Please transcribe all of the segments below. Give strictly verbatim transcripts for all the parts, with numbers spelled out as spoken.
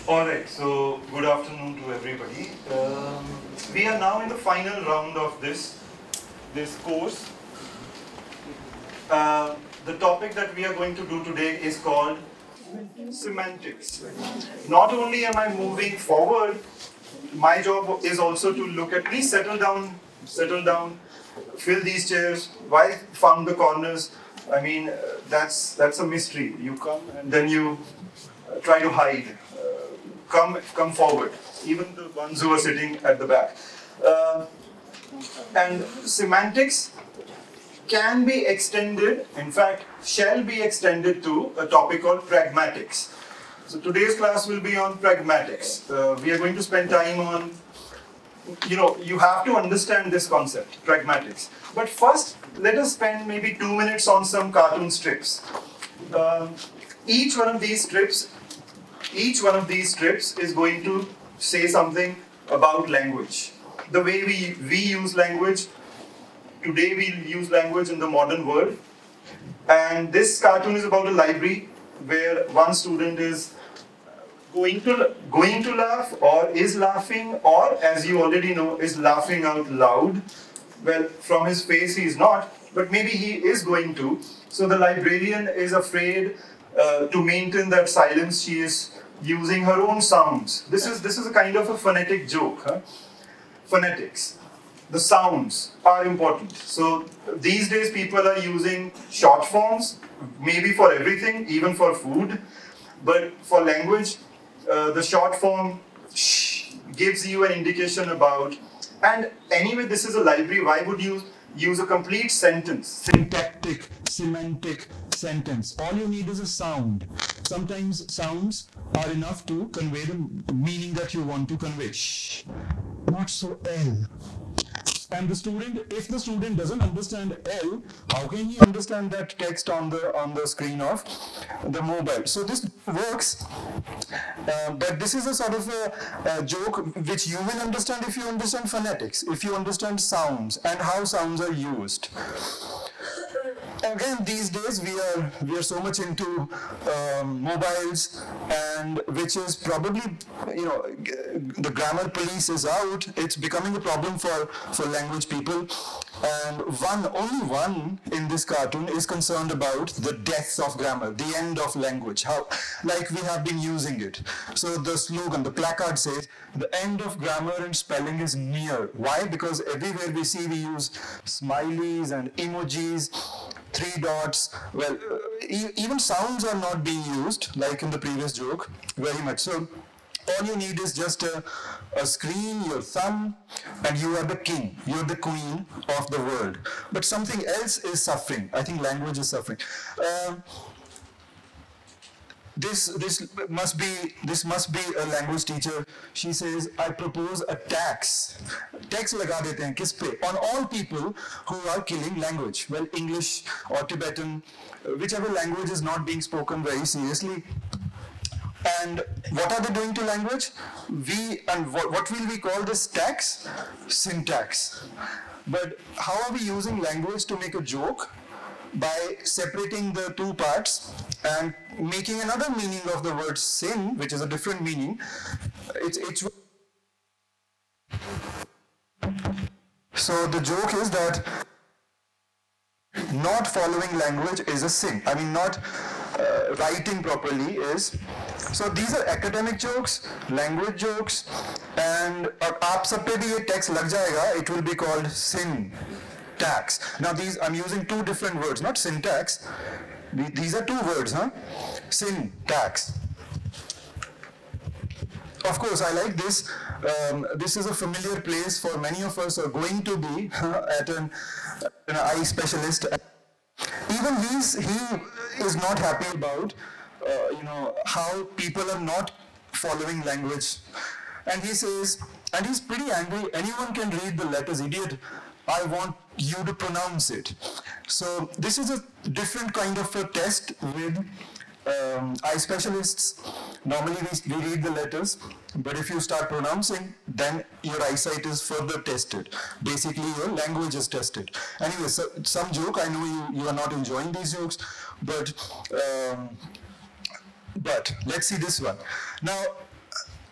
Alright, so good afternoon to everybody. Um, we are now in the final round of this, this course. Uh, the topic that we are going to do today is called semantics. Not only am I moving forward, my job is also to look at, please settle down, settle down, fill these chairs. Why found the corners? I mean, uh, that's, that's a mystery. You come and then you uh, try to hide. Come, come forward, even the ones who are sitting at the back. Uh, and semantics can be extended, in fact, shall be extended to a topic called pragmatics. So today's class will be on pragmatics. Uh, we are going to spend time on, you know, you have to understand this concept, pragmatics. But first, let us spend maybe two minutes on some cartoon strips. Um, each one of these strips Each one of these strips is going to say something about language. The way we, we use language, today we use language in the modern world. And this cartoon is about a library where one student is going to, going to laugh or is laughing or, as you already know, is laughing out loud. Well, from his face he is not, but maybe he is going to. So the librarian is afraid uh, to maintain that silence. She is using her own sounds. This is, this is a kind of a phonetic joke. Huh? Phonetics. The sounds are important. So these days people are using short forms, maybe for everything, even for food. But for language, uh, the short form shh, gives you an indication about. And anyway, this is a library. Why would you use a complete sentence? Syntactic, semantic sentence. All you need is a sound. Sometimes sounds are enough to convey the meaning that you want to convey. Shh, not so L. And the student, if the student doesn't understand L, how can he understand that text on the on the screen of the mobile? So this works, uh, but this is a sort of a, a joke which you will understand if you understand phonetics, if you understand sounds and how sounds are used. Again, these days we are we are so much into um, mobiles, and which is probably, you know, the grammar police is out. It's becoming a problem for for language people, and one only one in this cartoon is concerned about the death of grammar, the end of language, how like we have been using it. So the slogan, the placard says, the end of grammar and spelling is near. Why? Because everywhere we see we use smileys and emojis, three dots. Well, uh, e even sounds are not being used, like in the previous joke, very much. So all you need is just a, a screen, your thumb, and you are the king, you're the queen of the world. But something else is suffering. I think language is suffering. Um, This, this must be this must be a language teacher. She says, I propose a tax. Tax लगा देते हैं किस पे? On all people who are killing language. Well, English or Tibetan, whichever language is not being spoken very seriously. And what are they doing to language? We and what, what will we call this tax? Syntax. But how are we using language to make a joke? By separating the two parts and making another meaning of the word sin, which is a different meaning. It's, it's so the joke is that not following language is a sin. I mean, not uh, writing properly is. So these are academic jokes, language jokes, and aap sab pe bhi ye text lag jayega, it will be called sin. Tax. Now these, I'm using two different words, not syntax. These are two words, huh? Syntax. Of course, I like this. Um, this is a familiar place for many of us are going to be at an, an eye specialist. Even he's, he is not happy about, uh, you know, how people are not following language. And he says, and he's pretty angry. Anyone can read the letters, idiot. I want you to pronounce it. So this is a different kind of a test with um, eye specialists. Normally we, we read the letters, but if you start pronouncing, then your eyesight is further tested. Basically your language is tested. Anyway, so, some joke, I know you, you are not enjoying these jokes, but, um, but let's see this one. Now,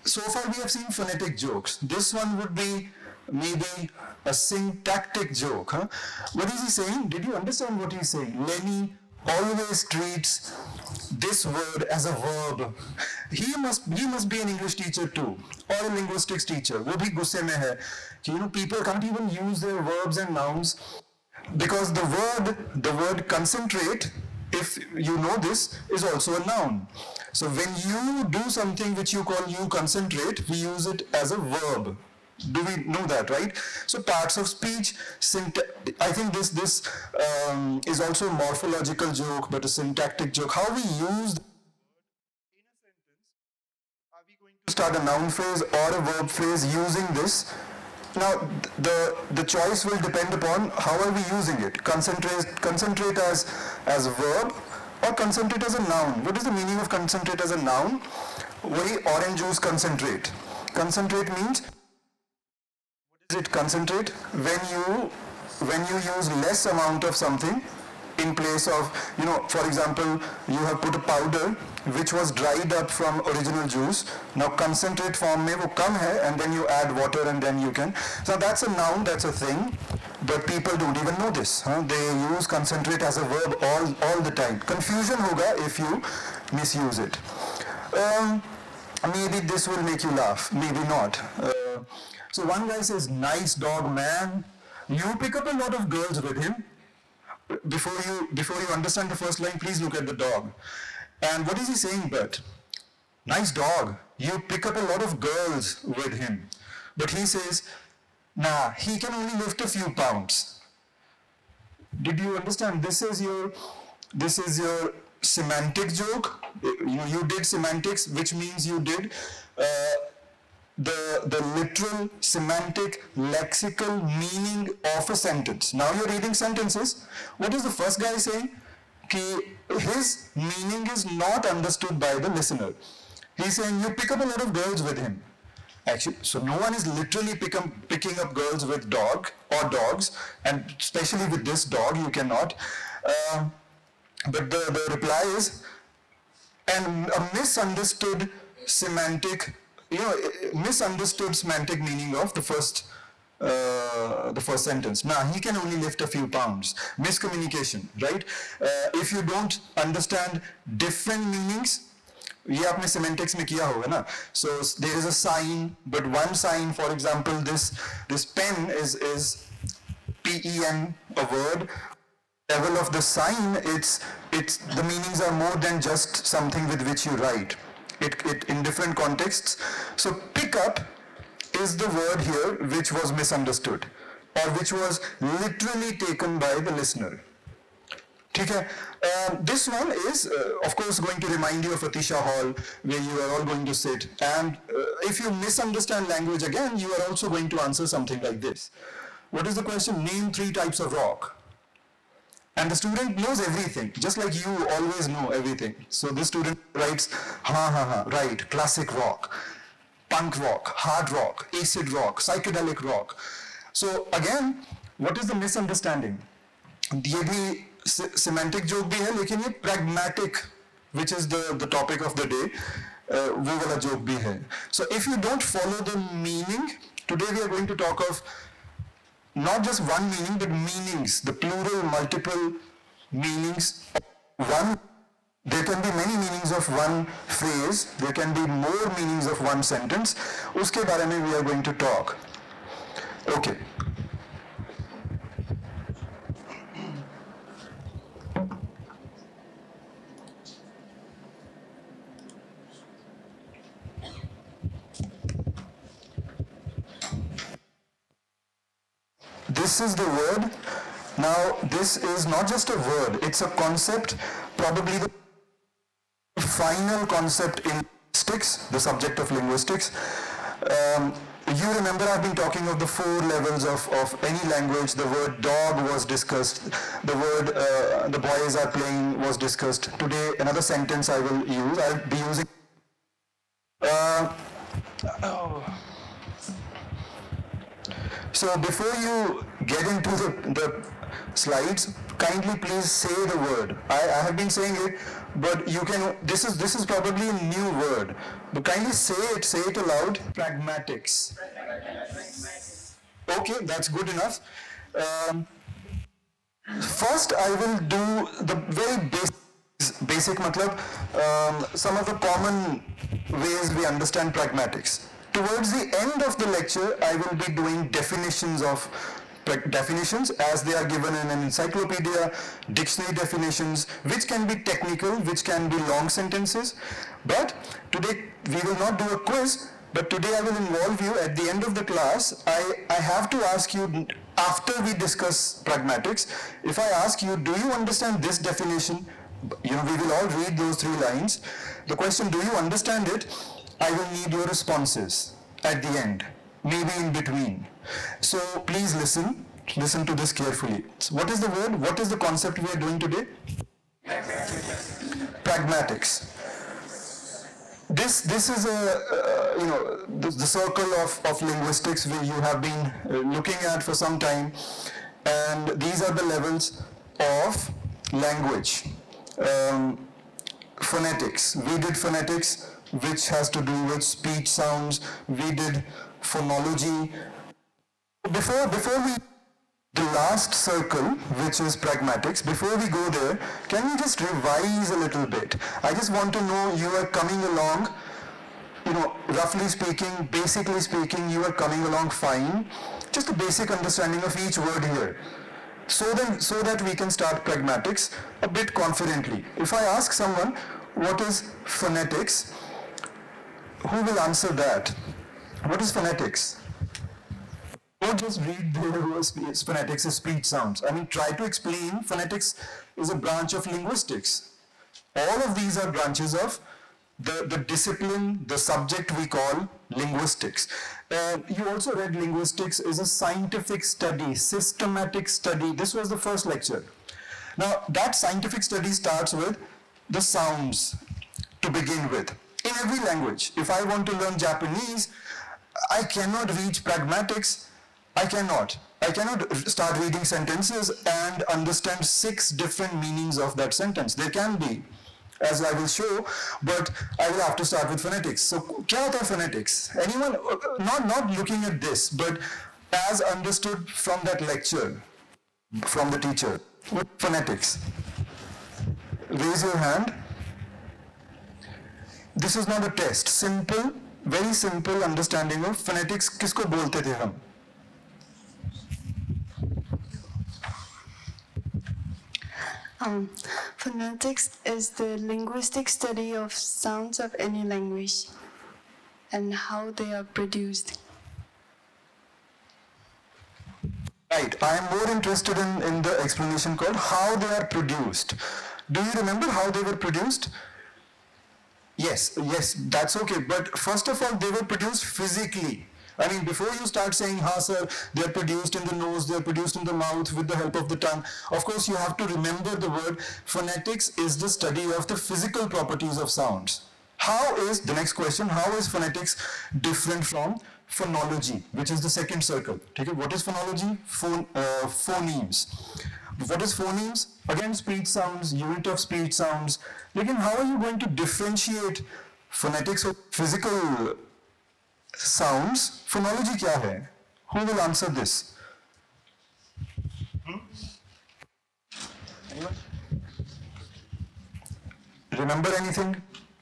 so far we have seen phonetic jokes. This one would be maybe a syntactic joke. Huh? What is he saying? Did you understand what he's saying? Lenny always treats this word as a verb. He must he must be an English teacher too, or a linguistics teacher. वो भी गुस्से में है कि you know people can't even use their verbs and nouns because the word the word concentrate, if you know this, is also a noun. So when you do something which you call you concentrate, we use it as a verb. Do we know that, right? So parts of speech, I think this this um, is also a morphological joke, but a syntactic joke. How we use in a sentence, are we going to start a noun phrase or a verb phrase using this? Now, the the choice will depend upon how are we using it. Concentrate concentrate as as a verb or concentrate as a noun. What is the meaning of concentrate as a noun? Wahi orange juice concentrate. Concentrate means, what is it? Concentrate when you when you use less amount of something in place of, you know, for example, you have put a powder which was dried up from original juice. Now concentrate form mein wo kam hai, and then you add water and then you can. So that's a noun, that's a thing, but people don't even know this. Huh? They use concentrate as a verb all all the time. Confusion hoga if you misuse it. Um, maybe this will make you laugh, maybe not. Uh, so one guy says, "Nice dog, man." You pick up a lot of girls with him. Before you before you understand the first line, please look at the dog. And what is he saying? But nice dog, you pick up a lot of girls with him. But he says, nah, he can only lift a few pounds. Did you understand? This is your this is your semantic joke. You, you did semantics, which means you did uh, the the literal, semantic, lexical meaning of a sentence. Now you're reading sentences. What is the first guy saying? Ki his meaning is not understood by the listener. He's saying you pick up a lot of girls with him. Actually, so no one is literally pick up, picking up girls with dog or dogs, and especially with this dog, you cannot. Uh, but the, the reply is, and a misunderstood semantic, you know, misunderstood semantic meaning of the first uh, the first sentence. Nah, he can only lift a few pounds. Miscommunication, right? Uh, if you don't understand different meanings, ये आपने semantics में किया होगा ना? So there is a sign, but one sign, for example, this this pen is is P E N, a word. Level of the sign, it's it's the meanings are more than just something with which you write. It, it in different contexts. So pick up is the word here which was misunderstood or which was literally taken by the listener. Okay. Uh, this one is uh, of course going to remind you of Atisha Hall, where you are all going to sit, and uh, if you misunderstand language again, you are also going to answer something like this. What is the question? Name three types of rock. And the student knows everything, just like you always know everything. So this student writes, ha ha ha, right, classic rock, punk rock, hard rock, acid rock, psychedelic rock. So again, what is the misunderstanding? ये भी semantic joke भी है, लेकिन ये pragmatic, which is the, the topic of the day, uh, वो वाला joke भी है. So if you don't follow the meaning, today we are going to talk of not just one meaning, but meanings, the plural, multiple meanings of one. There can be many meanings of one phrase, there can be more meanings of one sentence. Uske बारे में we are going to talk. Okay. This is the word. Now, this is not just a word, it's a concept, probably the final concept in linguistics, the subject of linguistics. Um, you remember I've been talking of the four levels of, of any language. The word dog was discussed, the word uh, the boys are playing was discussed. Today, another sentence I will use, I'll be using. Uh, oh. So before you get into the, the slides, kindly please say the word. I, I have been saying it, but you can, this is, this is probably a new word. But kindly say it, say it aloud. Pragmatics. Okay, that's good enough. Um, first, I will do the very basic, basic matlab, um, some of the common ways we understand pragmatics. Towards the end of the lecture, I will be doing definitions of definitions as they are given in an encyclopedia, dictionary definitions, which can be technical, which can be long sentences. But today we will not do a quiz, but today I will involve you at the end of the class. I, I have to ask you, after we discuss pragmatics, if I ask you, do you understand this definition? You know, we will all read those three lines. The question, do you understand it? I will need your responses at the end, maybe in between. So please listen, listen to this carefully. So what is the word? What is the concept we are doing today? Pragmatics. This, this is a, uh, you know, the, the circle of, of linguistics where you have been uh, looking at for some time, and these are the levels of language. Um, phonetics. We did phonetics, which has to do with speech sounds. We did phonology. Before, before we, the last circle, which is pragmatics, before we go there, can we just revise a little bit? I just want to know you are coming along, you know, roughly speaking, basically speaking, you are coming along fine. Just a basic understanding of each word here. So then, so that we can start pragmatics a bit confidently. If I ask someone, what is phonetics? Who will answer that? What is phonetics? Don't just read the phonetics as speech sounds. I mean, try to explain. Phonetics is a branch of linguistics. All of these are branches of the, the discipline, the subject we call linguistics. Uh, you also read linguistics is a scientific study, systematic study. This was the first lecture. Now, that scientific study starts with the sounds to begin with. In every language, if I want to learn Japanese, I cannot reach pragmatics. I cannot. I cannot start reading sentences and understand six different meanings of that sentence. There can be, as I will show, but I will have to start with phonetics. So, kya hota hai phonetics? Anyone, not, not looking at this, but as understood from that lecture, from the teacher. Phonetics. Raise your hand. This is not a test. Simple, very simple understanding of phonetics. Kisko bolte the hum? Um, phonetics is the linguistic study of sounds of any language and how they are produced. Right. I am more interested in, in the explanation called how they are produced. Do you remember how they were produced? Yes, yes, that's okay. But first of all, they were produced physically. I mean, before you start saying, ha sir, they are produced in the nose, they are produced in the mouth with the help of the tongue. Of course, you have to remember the word phonetics is the study of the physical properties of sounds. How is, the next question, how is phonetics different from phonology, which is the second circle? Take it. What is phonology? Phone, uh, phonemes. What is phonemes? Again, speech sounds, unit of speech sounds. Again, how are you going to differentiate phonetics of physical sounds? Phonology kya hai? Who will answer this? Hmm? Anyone? Remember anything?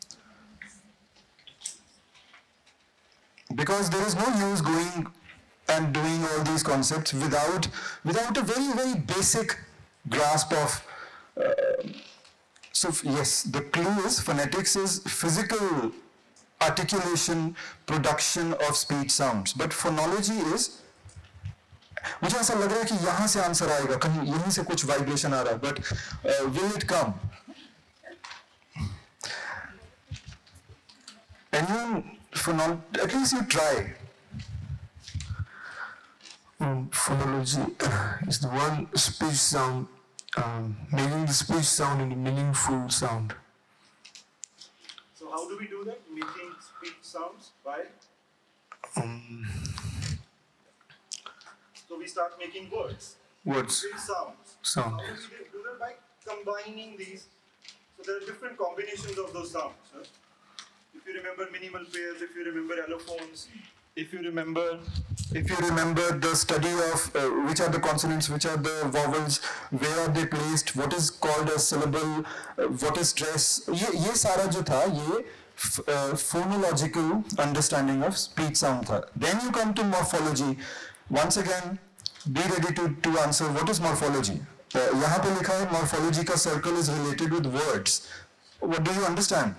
Because there is no use going and doing all these concepts without, without a very, very basic grasp of, uh, so yes, the clue is phonetics is physical articulation, production of speech sounds. But phonology is, मुझे ऐसा लग रहा है कि यहाँ से answer आएगा, कहीं यहीं से कुछ वाइब्रेशन आ रहा है, but uh, will it come? Anyone, phonology, at least you try. Um, phonology is the one speech sound, um, making the speech sound into meaningful sound. So how do we do that? Making speech sounds by? Um, So we start making words. Words. With sounds. Sound. How do we do that? By combining these. So there are different combinations of those sounds. Huh? If you remember minimal pairs, if you remember allophones, if you remember, if you remember the study of uh, which are the consonants, which are the vowels, where are they placed, what is called a syllable, uh, what is stress, ये ये सारा जो था ये uh, phonological understanding of speech sound था. Then you come to morphology. Once again, be ready to to answer what is morphology. Uh, यहाँ पे लिखा है morphology का circle is related with words. What do you understand?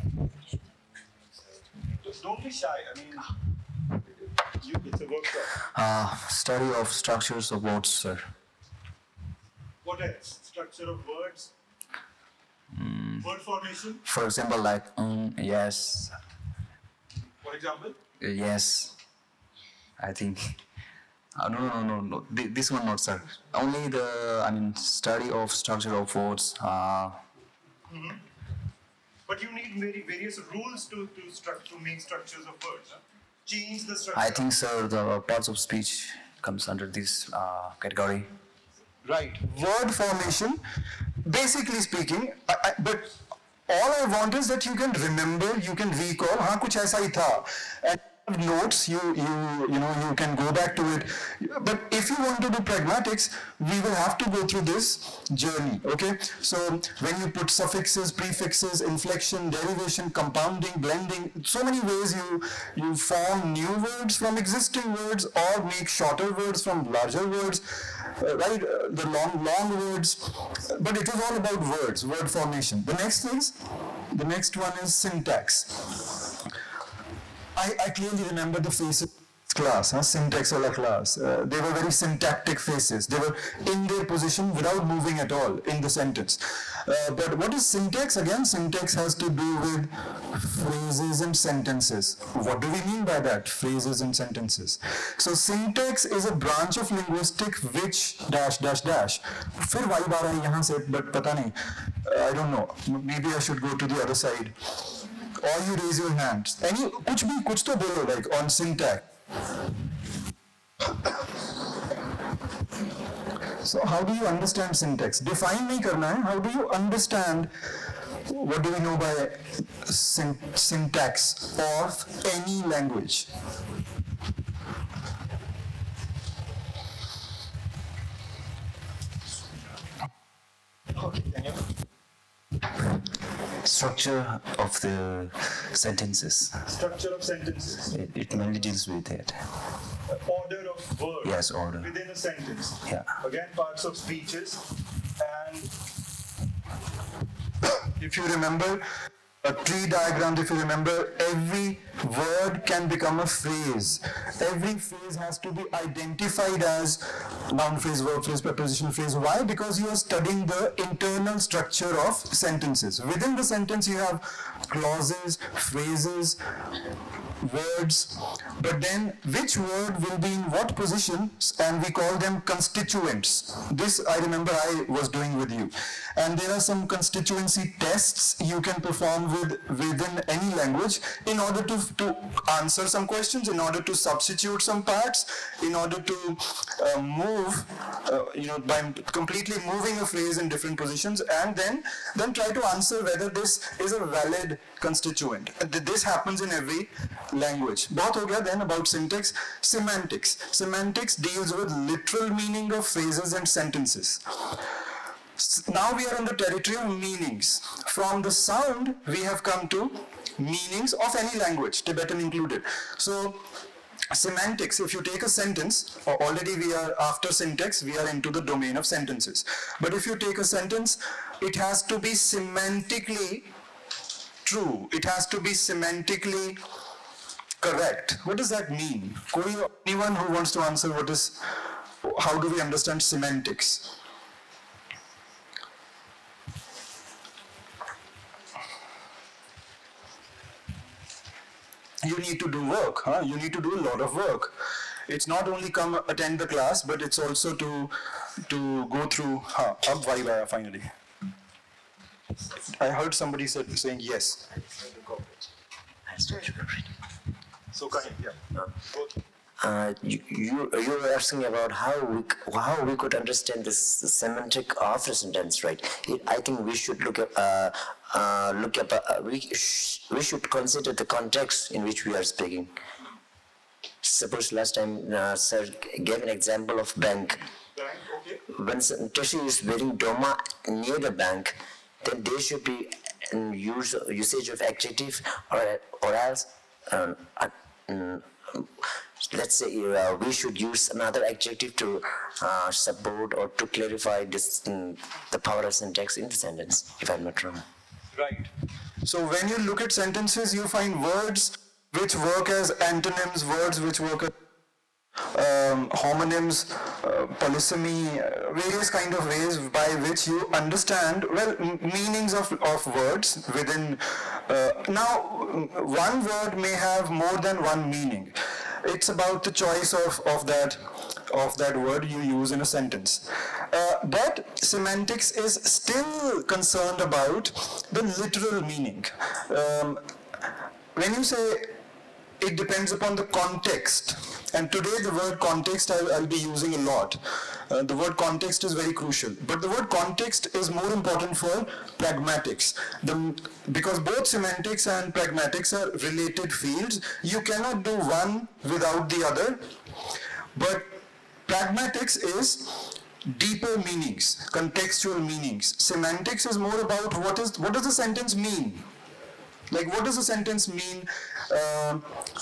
don't be shy. I mean, you, it's a workshop. Uh, study of structures of words, sir. What else? Structure of words. Mm. Word formation. For example, like um, yes. For example. Uh, yes. I think. Uh, no, no, no, no. Th this one not, sir. Only the, I mean, study of structure of words. Uh, mm-hmm. But you need very various rules to to, to make structures of words. Huh? Change the structure. I think, sir, the parts of speech comes under this uh, category. Right. Word formation, basically speaking, I, I, but all I want is that you can remember, you can recall, हाँ कुछ ऐसा ही था. And notes, you you you know you can go back to it. But if you want to do pragmatics, we will have to go through this journey. Okay. So when you put suffixes, prefixes, inflection, derivation, compounding, blending, so many ways you you form new words from existing words or make shorter words from larger words. Uh, right, uh, the long long words. But it is all about words, word formation. The next is the next one is syntax. I, I clearly remember the faces class, huh? Syntax wala class. Uh, they were very syntactic faces. They were in their position without moving at all in the sentence. Uh, but what is syntax? Again, syntax has to do with phrases and sentences. What do we mean by that? Phrases and sentences. So syntax is a branch of linguistic which dash dash dash. फिर vibe आ रहा है यहाँ से, but पता नहीं. Uh, I don't know. Maybe I should go to the other side. Or you raise your hands. Any, कुछ भी, कुछ तो बोलो, like on syntax. So how do you understand syntax? Define नहीं करना है. How do you understand? What do we know by syn syntax of any language? Okay. Structure of the sentences. Structure of sentences. It, it mainly deals with that. Order of words. Yes, order. Within a sentence. Yeah. Again, parts of speeches. And if you remember a tree diagram, if you remember, every word can become a phrase. Every phrase has to be identified as noun phrase, verb phrase, prepositional phrase. Why? Because you are studying the internal structure of sentences. Within the sentence, you have clauses, phrases, words, but then which word will be in what position, and we call them constituents. This I remember I was doing with you. And there are some constituency tests you can perform with within any language in order to, to answer some questions, in order to substitute some parts, in order to uh, move, uh, you know, by completely moving a phrase in different positions, and then, then try to answer whether this is a valid constituent. This happens in every language. Bahut ho gaya then about syntax. Semantics. Semantics deals with literal meaning of phrases and sentences. Now we are on the territory of meanings. From the sound, we have come to meanings of any language, Tibetan included. So, semantics, if you take a sentence, already we are after syntax, we are into the domain of sentences. But if you take a sentence, it has to be semantically true. It has to be semantically correct. What does that mean? Anyone who wants to answer what is, how do we understand semantics? You need to do work, huh? You need to do a lot of work. It's not only come attend the class, but it's also to to go through. Huh? Ab vibe aaya finally. I heard somebody said saying yes. So kind, yeah. Uh, you, you you were asking about how we how we could understand this semantic of the sentence, right? It, I think we should look at uh, uh, look at uh, we sh we should consider the context in which we are speaking. Suppose last time uh, sir gave an example of bank. Bank, okay. When Tashi is wearing doma near the bank, then there should be an use usage of adjective or or else. Um, uh, Let's say uh, we should use another adjective to uh, support or to clarify this um, the power of syntax in the sentence, if I'm not wrong. Right. So when you look at sentences, you find words which work as antonyms, words which work as um, homonyms, uh, polysemy, uh, various kind of ways by which you understand, well, meanings of, of words within. Uh, now, one word may have more than one meaning. It's about the choice of, of that of that word you use in a sentence. Uh, but semantics is still concerned about the literal meaning. Um, when you say it depends upon the context, and today the word context I'll, I'll be using a lot. Uh, the word context is very crucial, but the word context is more important for pragmatics. The, because both semantics and pragmatics are related fields, you cannot do one without the other. But pragmatics is deeper meanings, contextual meanings. Semantics is more about what is what does the sentence mean? Like, what does the sentence mean? Uh,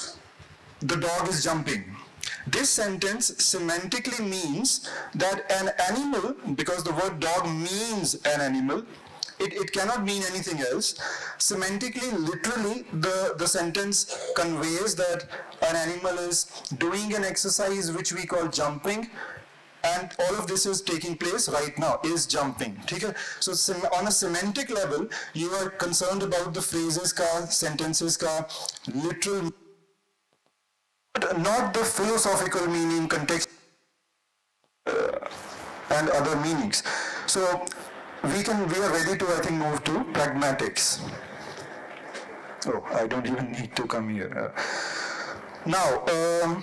the dog is jumping. This sentence semantically means that an animal, because the word dog means an animal, it, it cannot mean anything else. Semantically, literally, the, the sentence conveys that an animal is doing an exercise which we call jumping, and all of this is taking place right now, is jumping. Okay? So on a semantic level, you are concerned about the phrases ka, sentences ka, literal, but not the philosophical meaning, context, uh, and other meanings. So we can, we are ready to, I think, move to pragmatics. Oh, I don't even need to come here. Uh, now, um,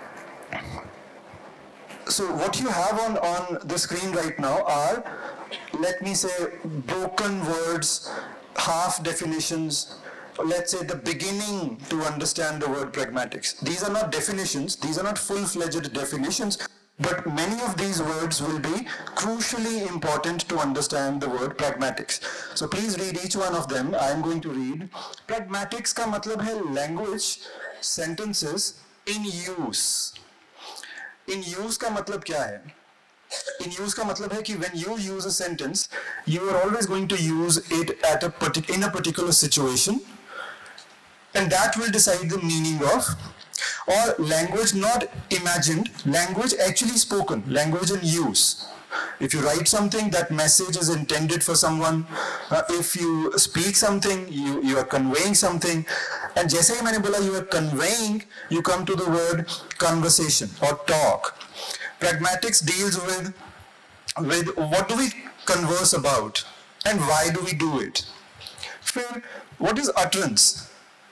so what you have on, on the screen right now are, let me say, broken words, half definitions, let's say the beginning to understand the word pragmatics. These are not definitions, these are not full-fledged definitions, but many of these words will be crucially important to understand the word pragmatics. So please read each one of them. I am going to read. Pragmatics ka matlab hai language, sentences in use. In use का मतलब क्या है? In use का मतलब है कि when you use a sentence, you are always going to use it at a partic in a particular situation, and that will decide the meaning of, or language not imagined, language actually spoken, language in use. If you write something, that message is intended for someone. Uh, if you speak something, you, you are conveying something. And जैसे ही मैंने बोला you are conveying, you come to the word conversation or talk. Pragmatics deals with, with what do we converse about and why do we do it. फिर, what is utterance?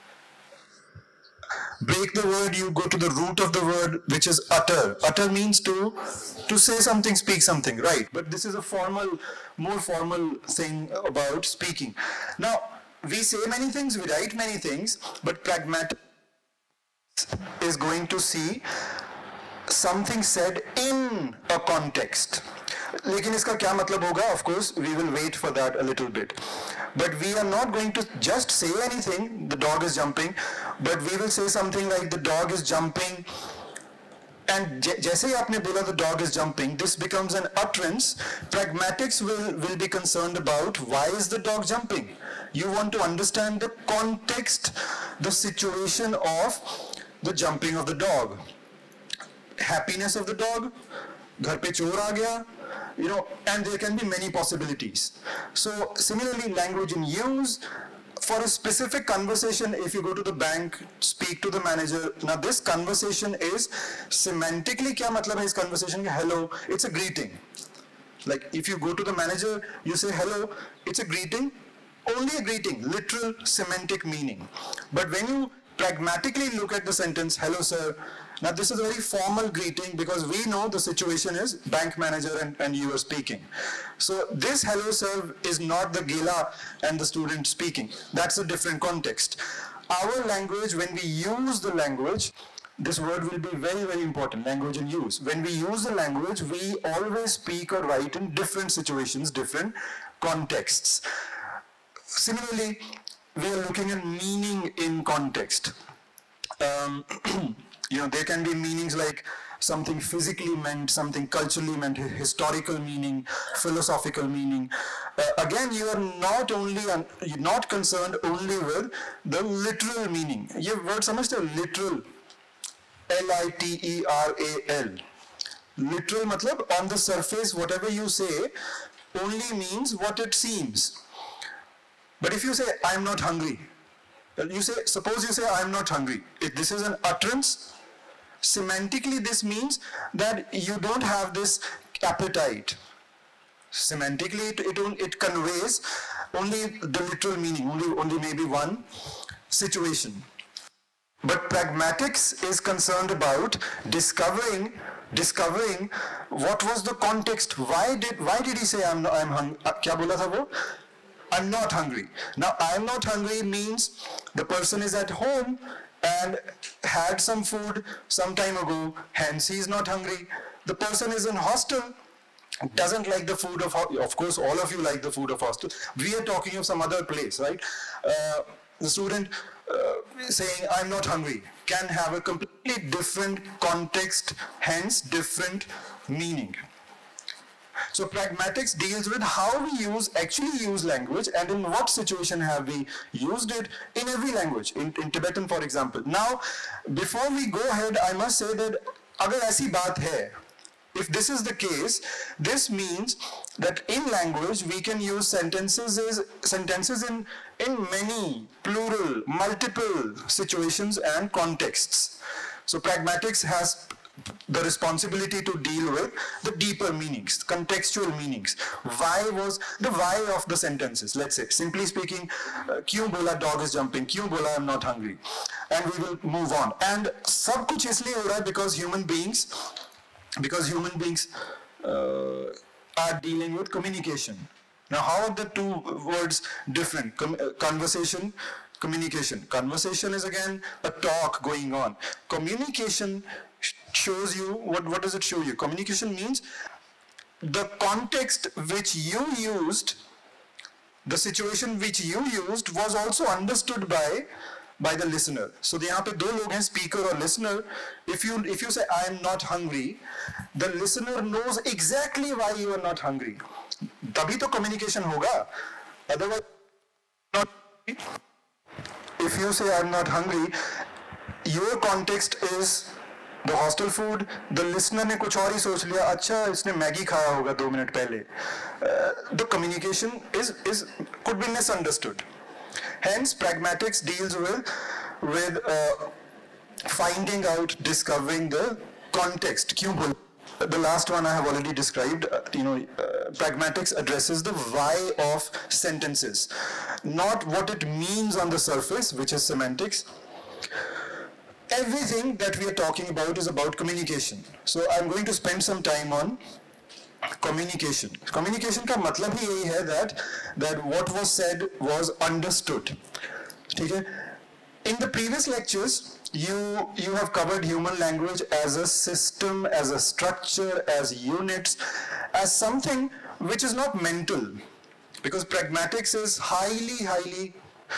Break the word, you go to the root of the word, which is utter. Utter means to, to say something, speak something, right? But this is a formal, more formal thing about speaking. Now, we say many things, we write many things, but pragmatic is going to see something said in a context. लेकिन इसका क्या मतलब होगा? Of course, we will wait for that a little bit. But we are not going to just say anything, the dog is jumping, but we will say something like the dog is jumping, and जैसे ही आपने बोला the dog is jumping, this becomes an utterance. Pragmatics will, will be concerned about why is the dog jumping. You want to understand the context, the situation of the jumping of the dog. Happiness of the dog, घर पे चोर आ गया, you know, and there can be many possibilities. So similarly, language in use, for a specific conversation, if you go to the bank, speak to the manager, now this conversation is, semantically क्या मतलब है इस conversation के? Hello, it's a greeting. Like if you go to the manager, you say hello, it's a greeting, only a greeting, literal semantic meaning. But when you pragmatically look at the sentence, hello sir. Now this is a very formal greeting because we know the situation is bank manager and, and you are speaking. So this hello sir is not the Gela and the student speaking. That's a different context. Our language, when we use the language, this word will be very, very important, language and use. When we use the language, we always speak or write in different situations, different contexts. Similarly, we are looking at meaning in context. Um, you know, there can be meanings like something physically meant, something culturally meant, historical meaning, philosophical meaning. Uh, again, you are not only, you're not concerned only with the literal meaning. Ye word samajhte ho? Literal. L I T E R A L. Literal matlab, on the surface, whatever you say only means what it seems. But if you say, I'm not hungry, you say, suppose you say, I'm not hungry. If this is an utterance, semantically this means that you don't have this appetite. Semantically, it, it, it conveys only the literal meaning, only, only maybe one situation. But pragmatics is concerned about discovering, discovering what was the context. Why did, why did he say, I'm, I'm hungry? Kya bola tha wo? I'm not hungry. Now, I'm not hungry means the person is at home and had some food some time ago, hence he is not hungry. The person is in hostel, doesn't like the food of, of course all of you like the food of hostel. We are talking of some other place, right? Uh, the student uh, saying, I'm not hungry, can have a completely different context, hence different meaning. So pragmatics deals with how we use, actually use language and in what situation have we used it in every language, in, in Tibetan for example. Now, before we go ahead, I must say that agar aisi baat hai, if this is the case, this means that in language we can use sentences, as, sentences in, in many, plural, multiple situations and contexts. So pragmatics has the responsibility to deal with the deeper meanings, contextual meanings. Why was the why of the sentences? Let's say, simply speaking, uh, kyun bola dog is jumping, kyun bola I'm not hungry, and we will move on. And sab kuch isliye ho raha hai because human beings, because human beings uh, are dealing with communication. Now, how are the two words different? Com uh, conversation, communication. Conversation is again a talk going on. Communication shows you, what, what does it show you? Communication means the context which you used, the situation which you used was also understood by by the listener. So यहाँ पे दो लोग हैं, speaker or listener. If you if you say I am not hungry, the listener knows exactly why you are not hungry. तभी तो communication होगा. Otherwise, not. If you say I am not hungry, your context is the hostel food. The listener ने कुछ और ही सोच लिया, अच्छा इसने मैगी खाया होगा दो मिनट पहले. Uh, the communication is is could be misunderstood. Hence, pragmatics deals with with uh, finding out, discovering the context. क्यों बोल? The last one I have already described. Uh, you know, uh, pragmatics addresses the why of sentences, not what it means on the surface, which is semantics. Everything that we are talking about is about communication. So I'm going to spend some time on communication. Communication का मतलब ही यही है that that what was said was understood. ठीक है? In the previous lectures, you you have covered human language as a system, as a structure, as units, as something which is not mental, because pragmatics is highly highly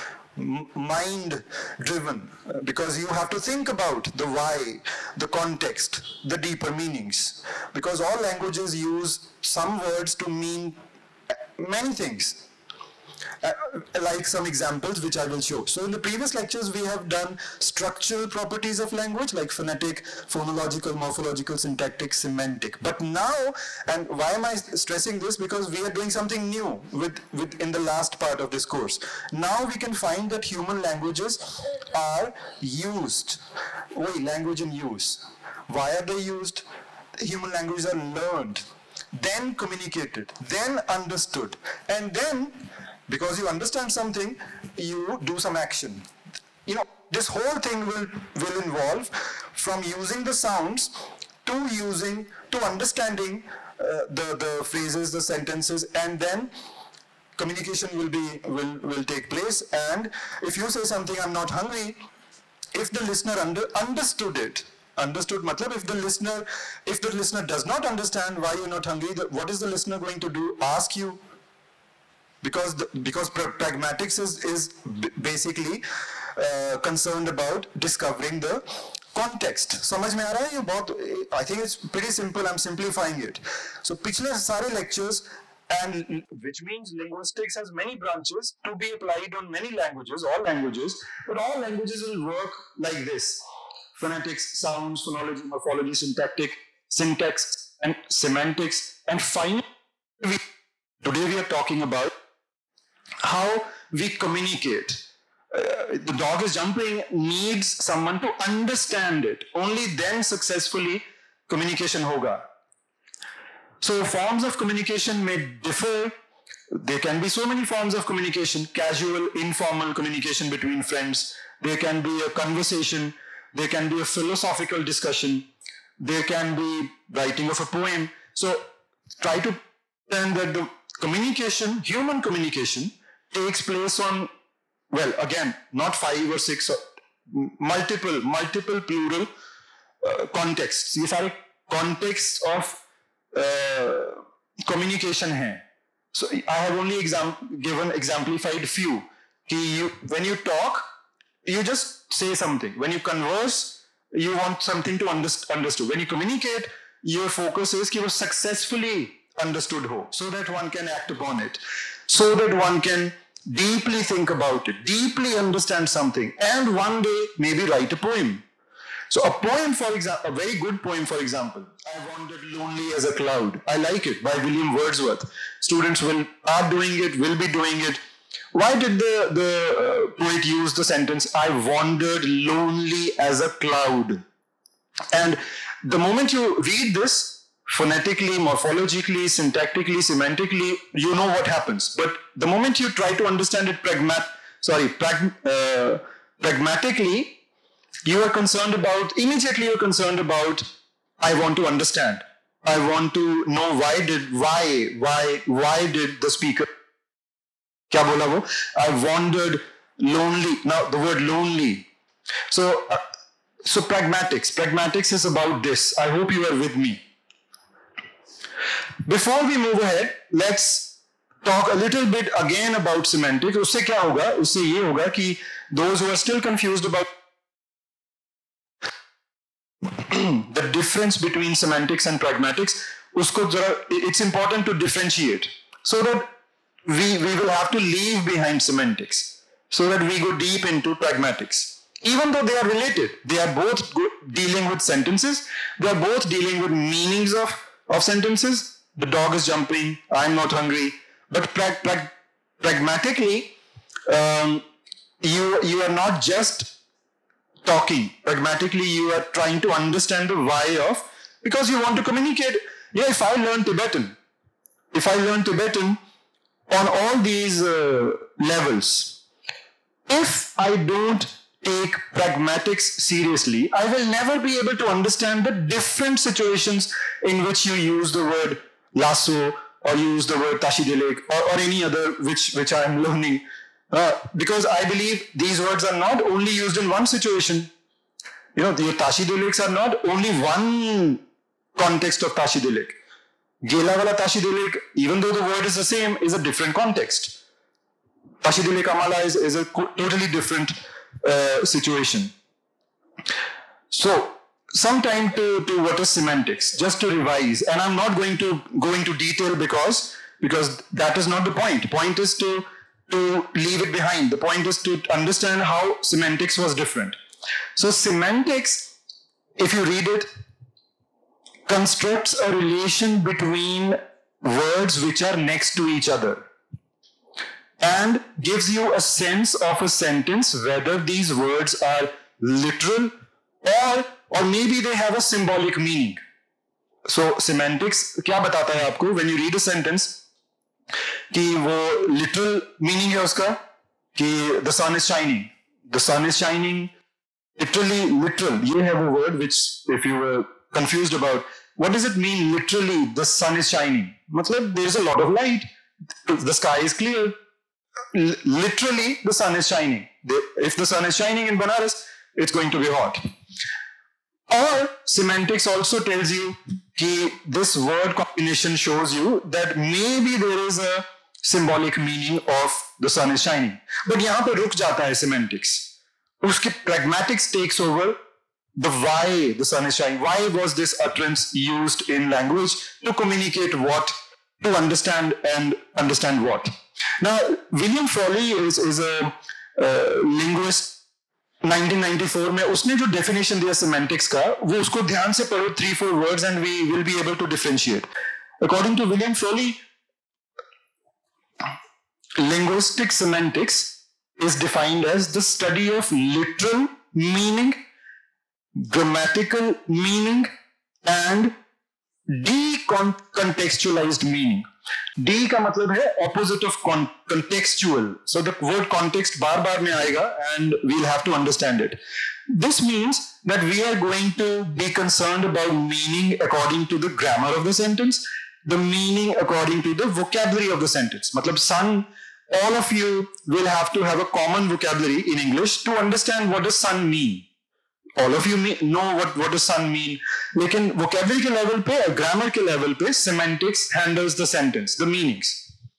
mind driven, because you have to think about the why, the context, the deeper meanings, because all languages use some words to mean many things. Uh, like some examples which I will show. So in the previous lectures we have done structural properties of language like phonetic, phonological, morphological, syntactic, semantic. But now, and why am I stressing this? Because we are doing something new with, with in the last part of this course. Now we can find that human languages are used. Wait, language in use. Why are they used? Human languages are learned, then communicated, then understood, and then because you understand something, you do some action. you know, this whole thing will, will involve from using the sounds to using, to understanding uh, the, the phrases, the sentences, and then communication will be, will, will take place. And if you say something, I'm not hungry, if the listener under, understood it, understood matlab, if the listener, if the listener does not understand why you're not hungry, the, what is the listener going to do? Ask you. Because the, because pra pragmatics is, is basically uh, concerned about discovering the context. समझ में आ रहा है ये बहुत, I think it's pretty simple. I'm simplifying it. So पिछले सारे lectures, and which means linguistics has many branches to be applied on many languages, all languages, but all languages will work like this: phonetics, sounds, phonology, morphology, syntactic, syntax, and semantics. And finally, we, today we are talking about how we communicate. Uh, the dog is jumping needs someone to understand it. Only then successfully communication hoga. So forms of communication may differ. There can be so many forms of communication: casual, informal communication between friends. There can be a conversation. There can be a philosophical discussion. There can be writing of a poem. So try to understand that the communication, human communication, takes place on, well, again, not five or six, or multiple, multiple plural uh, contexts. These are contexts of uh, communication hai. So I have only exam given exemplified few. Ki you, when you talk, you just say something. When you converse, you want something to underst understood. When you communicate, your focus is ki wo successfully understood ho, so that one can act upon it, so that one can deeply think about it, deeply understand something, and one day maybe write a poem. So a poem, for example, a very good poem, for example, I Wandered Lonely as a Cloud. I like it, by William Wordsworth. Students will are doing it, will be doing it. Why did the, the uh, poet use the sentence, I wandered lonely as a cloud? And the moment you read this, phonetically, morphologically, syntactically, semantically, you know what happens. But the moment you try to understand it pragmat, sorry, prag, uh, pragmatically, you are concerned about, immediately you're concerned about, I want to understand. I want to know why did, why, why, why did the speaker, kya bola wo? I wandered lonely. Now the word lonely. So, uh, so pragmatics, pragmatics is about this. I hope you are with me. Before we move ahead, let's talk a little bit again about semantics. उससे क्या होगा? उससे ये होगा कि those who are still confused about the difference between semantics and pragmatics, उसको जरा, it's important to differentiate so that we, we will have to leave behind semantics so that we go deep into pragmatics. Even though they are related, they are both dealing with sentences, they are both dealing with meanings of, of sentences. The dog is jumping, I'm not hungry. But prag prag pragmatically, um, you, you are not just talking. Pragmatically, you are trying to understand the why of, because you want to communicate. Yeah, if I learn Tibetan, if I learn Tibetan on all these uh, levels, if I don't take pragmatics seriously, I will never be able to understand the different situations in which you use the word lasso or use the word tashidelek or, or any other which, which I am learning. Uh, because I believe these words are not only used in one situation. You know, the tashideleks are not only one context of tashidelek. Gela wala tashidelek, even though the word is the same, is a different context. Tashidelek amala is, is a totally different uh, situation. So, some time to, to what is semantics, just to revise. And I'm not going to go into detail because, because that is not the point. The point is to, to leave it behind. The point is to understand how semantics was different. So semantics, if you read it, constructs a relation between words which are next to each other and gives you a sense of a sentence, whether these words are literal or or maybe they have a symbolic meaning. So semantics क्या बताता है आपको when you read a sentence कि वो literal meaning है उसका कि the sun is shining, the sun is shining. Literally, literal. You have a word which, if you were confused about, what does it mean literally, the sun is shining? Matlab, there's a lot of light. The sky is clear. L literally, the sun is shining. If the sun is shining in Banaras, it's going to be hot. Or semantics also tells you that this word combination shows you that maybe there is a symbolic meaning of the sun is shining. But यहाँ पे रुक जाता है semantics. उसके pragmatics takes over the why the sun is shining. Why was this utterance used in language to communicate what, to understand and understand what. Now, William Frawley is, is a uh, linguist. nineteen ninety-four में उसने जो definition दिया semantics का, वो उसको ध्यान से पढ़ो, three four words and we will be able to differentiate. According to William Frawley, linguistic semantics is defined as the study of literal meaning, grammatical meaning, and decontextualized meaning. D का मतलब है opposite of contextual. So the word context बार बार में आएगा and we'll have to understand it. This means that we are going to be concerned about meaning according to the grammar of the sentence, the meaning according to the vocabulary of the sentence. मतलब sun, all of you will have to have a common vocabulary in English to understand what does sun mean. All of you know what, what does sun mean. लेकिन vocabulary के level पे, grammar के level पे, semantics handles the sentence, the meanings.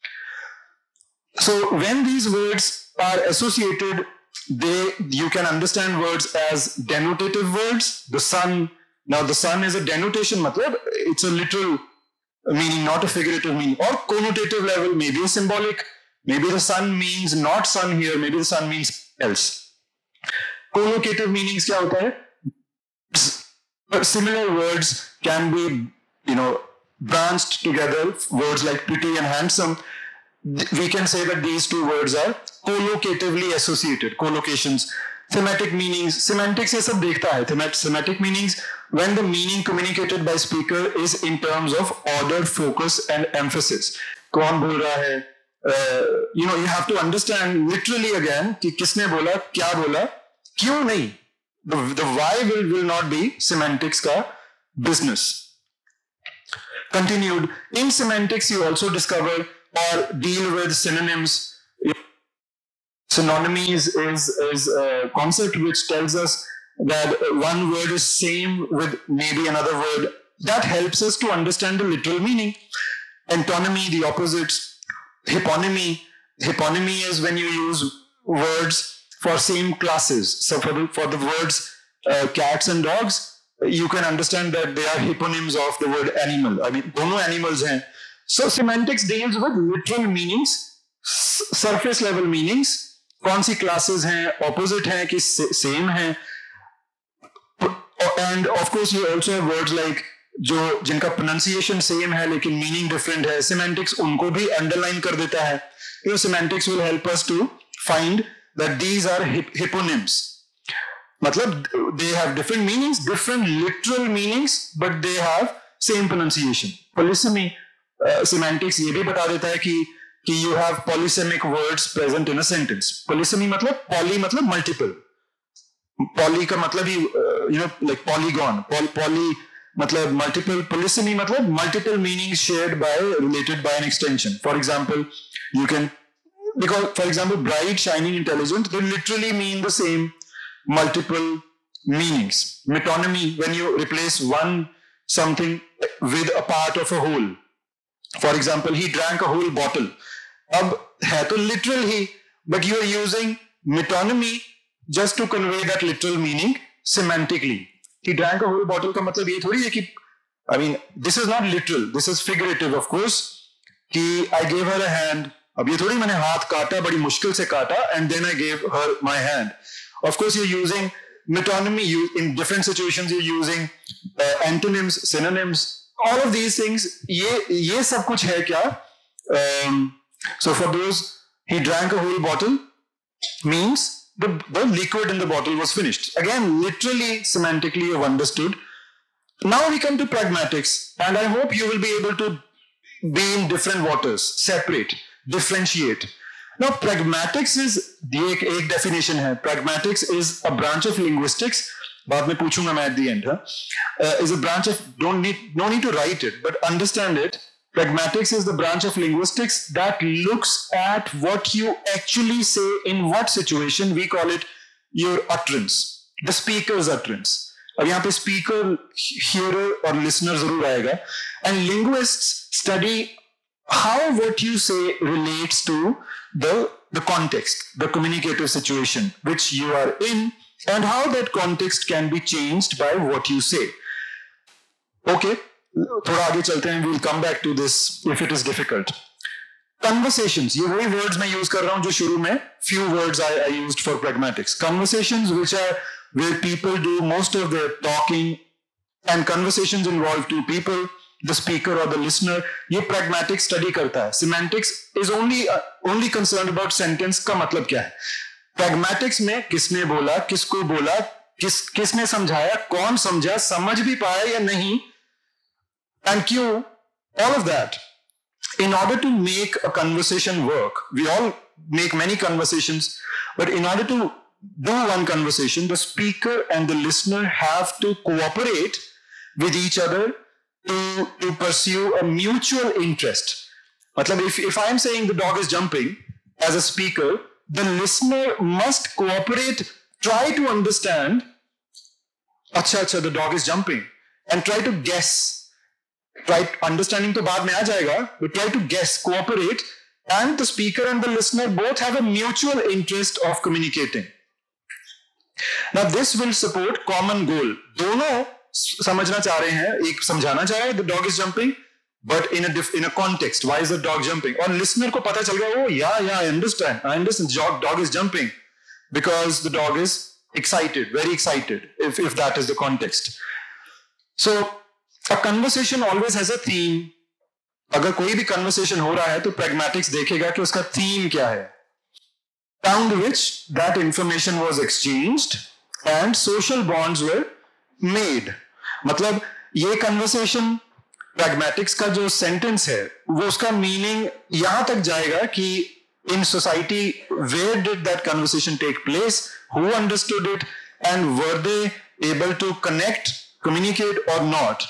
So when these words are associated, they, you can understand words as denotative words. The sun, now the sun is a denotation, matlab, it's a literal meaning, not a figurative meaning. Or connotative level, maybe a symbolic, maybe the sun means not sun here, maybe the sun means else. Collocative meanings क्या होता है? Similar words can be, you know, branched together. Words like pretty and handsome, we can say that these two words are collocatively associated. Collocations, thematic meanings, semantics ये सब देखता है. Thematic meanings, when the meaning communicated by speaker is in terms of order, focus, and emphasis. कौन बोल रहा है? Uh, you know, you have to understand literally again कि किसने बोला, क्या बोला, क्यों नहीं. The, the why will, will not be semantics का business. Continued. In semantics, you also discover or deal with synonyms. Synonymies is, is a concept which tells us that one word is same with maybe another word. That helps us to understand the literal meaning. Antonymy, the opposites. Hyponymy. Hyponymy is when you use words for same classes. So for the, for the words uh, cats and dogs, you can understand that they are hyponyms of the word animal. I mean, dono animals hain. So semantics deals with literal meanings, surface level meanings. कौन सी classes हैं, opposite हैं कि same हैं. And of course you also have words like जो जिनका pronunciation same है लेकिन meaning different है. Semantics उनको भी underline कर देता है. You know, semantics will help us to find that these are hip hyponyms. मतलब they have different meanings, different literal meanings, but they have same pronunciation. Polysemy, uh, semantics ये भी बता देता है कि कि you have polysemic words present in a sentence. Polysemy मतलब poly मतलब multiple. Poly का मतलब ही uh, you know like polygon. Poly, poly मतलब multiple. Polysemy मतलब multiple meanings shared by, related by an extension. For example, you can, because for example bright, shining, intelligent, they literally mean the same multiple meanings. Metonymy, when you replace one something with a part of a whole. For example, he drank a whole bottle. अब है तो literal he, but you are using metonymy just to convey that literal meaning semantically. He drank a whole bottle का मतलब ये थोड़ी है कि, I mean, this is not literal, this is figurative of course, कि I gave her a hand. अब ये थोड़ी मैंने हाथ काटा, बड़ी मुश्किल से काटा, and then I gave her my hand. Of course, you're using metonymy. You, in different situations, you're using uh, antonyms, synonyms. All of these things, ये ये सब कुछ है क्या? Um, so for those, he drank a whole bottle means the, the liquid in the bottle was finished. Again, literally, semantically, you've understood. Now we come to pragmatics, and I hope you will be able to be in different waters, separate, differentiate. Now, pragmatics is the एक एक definition है. Pragmatics is a branch of linguistics. बाद में पूछूंगा मैं at the end. Huh? Uh, is a branch of don't need no need to write it, but understand it. Pragmatics is the branch of linguistics that looks at what you actually say in what situation. We call it your utterance, the speaker's utterance. अब यहाँ पे speaker, hearer और listener जरूर आएगा. And linguists study how what you say relates to the the context, the communicative situation which you are in, and how that context can be changed by what you say. Okay, थोड़ा आगे चलते हैं. We'll come back to this if it is difficult. Conversations, ये वही words मैं use कर रहा हूँ जो शुरू में few words I, I used for pragmatics. Conversations which are where people do most of their talking, and conversations involve two people, the speaker or the listener. ये pragmatic study करता है. Semantics is only uh, only concerned about sentence का मतलब क्या है. Pragmatics में किसने बोला, किसको बोला, किस किसने समझाया, कौन समझा, समझ भी पाया या नहीं, and क्यों, all of that. In order to make a conversation work, we all make many conversations, but in order to do one conversation, the speaker and the listener have to cooperate with each other to, to pursue a mutual interest. Matlab, if, if I'm saying the dog is jumping as a speaker, the listener must cooperate, try to understand, acha acha, the dog is jumping, and try to guess. Try understanding to baad mein aa jayega, but try to guess, cooperate, and the speaker and the listener both have a mutual interest of communicating. Now this will support common goal. दोनों समझना चाह रहे हैं, एक समझाना चाह रहा है the dog is jumping, but in a in a context. Why is the dog jumping? और listener को पता चल गया, oh yeah yeah I understand, I understand. Dog dog is jumping because the dog is excited, very excited. If if that is the context. So a conversation always has a theme. अगर कोई भी conversation हो रहा है तो pragmatics देखेगा कि उसका theme क्या है. Around which that information was exchanged and social bonds were made. मतलब ये conversation pragmatics का जो sentence है वो उसका meaning यहाँ तक जाएगा कि in society where did that conversation take place, who understood it, and were they able to connect, communicate or not.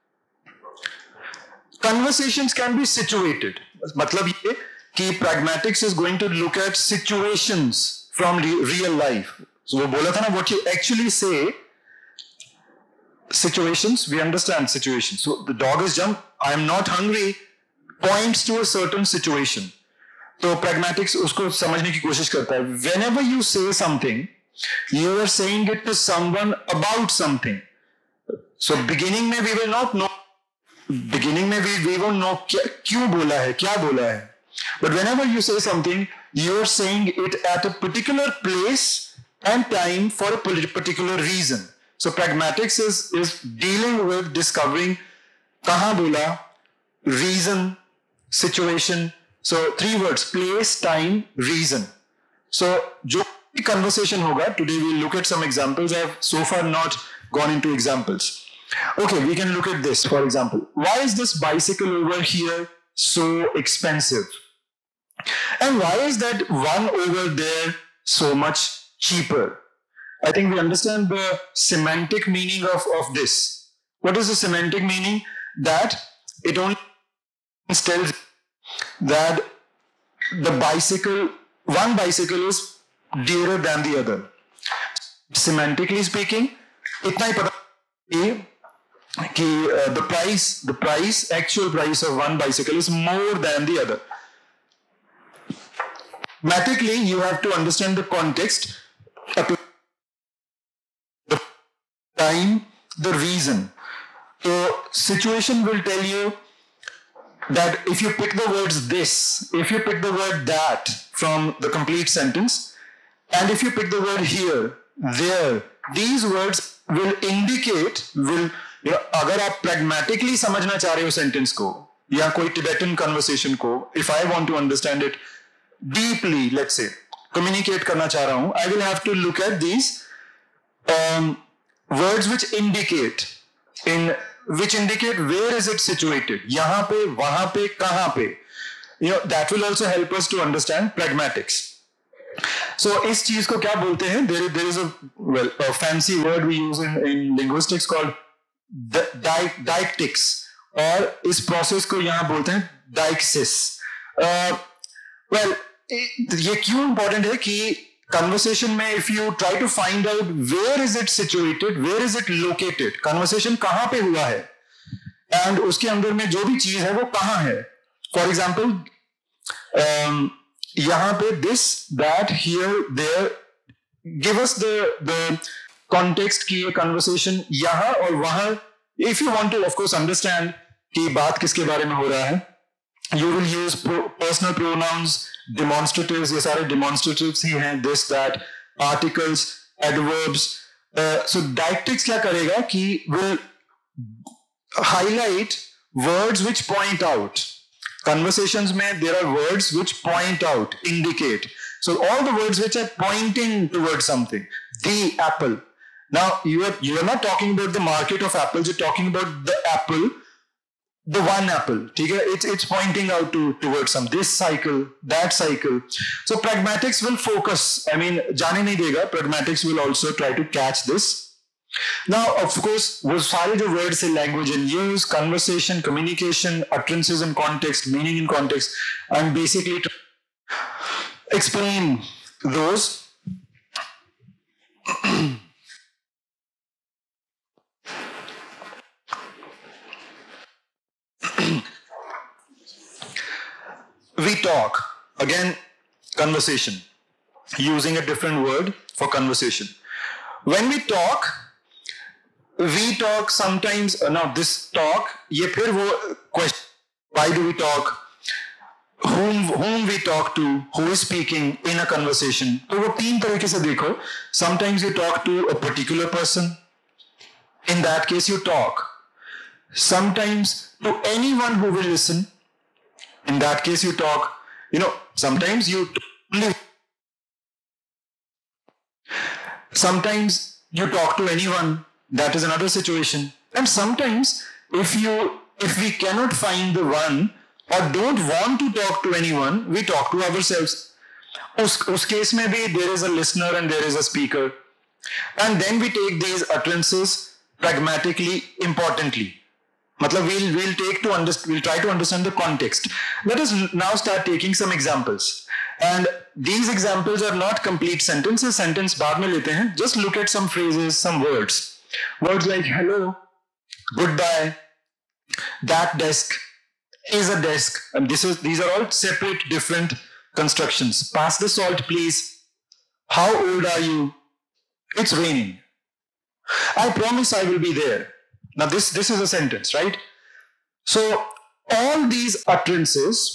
Conversations can be situated. मतलब ये कि pragmatics is going to look at situations from real life. So वो बोला था ना, what you actually say, situations, we understand situations. So the dog is jump, I am not hungry, points to a certain situation. तो pragmatics उसको समझने की कोशिश करता है. Whenever you say something, you are saying it to someone about something. So beginning में we will not know. Beginning में we we won't know क्या क्यों बोला है, क्या बोला है. But whenever you say something, you are saying it at a particular place and time for a particular reason. So pragmatics is is dealing with discovering कहाँ बोला, reason, situation. So three words: place, time, reason. So जो भी conversation होगा, today we'll look at some examples. I have so far not gone into examples. Okay, we can look at this, for example. Why is this bicycle over here so expensive? And why is that one over there so much cheaper? I think we understand the semantic meaning of, of this. What is the semantic meaning? That it only tells that the bicycle, one bicycle is dearer than the other. Semantically speaking, itna hi pata कि uh, the price, the price, actual price of one bicycle is more than the other. Mathematically, you have to understand the context, the time, the reason. So, situation will tell you that if you pick the words this, if you pick the word that from the complete sentence, and if you pick the word here, there, these words will indicate, will अगर आप pragmatically समझना चाह रहे हो sentence को या कोई Tibetan conversation को, if I want to understand it deeply, let's say, communicate करना चाह रहा हूँ, I will have to look at these um, words which indicate, in which indicate where is it situated, यहाँ पे, वहाँ पे, कहाँ पे. you know, that will also help us to understand pragmatics. So इस चीज को क्या बोलते हैं? There, there is a well a fancy word we use in, in linguistics called di- deictics, और इस process को यहाँ बोलते हैं deixis. Uh, well, ये क्यों important है कि conversation में if you try to find out where is it situated, where is it located, conversation कहाँ पे हुआ है, and उसके अंदर में जो भी चीज है वो कहाँ है. For example, um, यहाँ पे this, that, here, there, give us the the context की ये conversation यहाँ और वहाँ. If you want to, of course, understand कि बात किसके बारे में हो रहा है, you will use pro- personal pronouns, demonstratives, ये सारे demonstratives ही हैं, this, that, articles, adverbs. Uh, so deictics क्या करेगा कि will highlight words which point out. Conversations में there are words which point out, indicate. So all the words which are pointing towards something. The apple. Now you are you are not talking about the market of apples. You're talking about the apple, the one apple. ठीक है? It's it's pointing out to towards some this cycle, that cycle. So pragmatics will focus. I mean, जाने नहीं देगा. Pragmatics will also try to catch this. Now, of course, वो सारे जो words है, language in use, conversation, communication, utterances in context, meaning in context, I'm basically to explain those. We talk, again, conversation, using a different word for conversation. When we talk, we talk sometimes, uh, now this talk, ये फिर वो question, why do we talk, whom whom we talk to, who is speaking in a conversation. तो वो तीन तरीके से देखो. Sometimes you talk to a particular person. In that case you talk. Sometimes to anyone who will listen. In that case you talk. You know, sometimes you sometimes you talk to anyone. That is another situation. And sometimes if you if we cannot find the one or don't want to talk to anyone, we talk to ourselves. उस उस case में भी there is a listener and there is a speaker. And then we take these utterances pragmatically, importantly. मतलब we'll we'll take to understand, we'll try to understand the context. Let us now start taking some examples. And these examples are not complete sentences. Sentence बाद में लेते हैं. Just look at some phrases, some words. Words like hello, goodbye, that desk, is a desk. And this is these are all separate, different constructions. Pass the salt, please. How old are you? It's raining. I promise I will be there. Now this, this is a sentence, right? So all these utterances,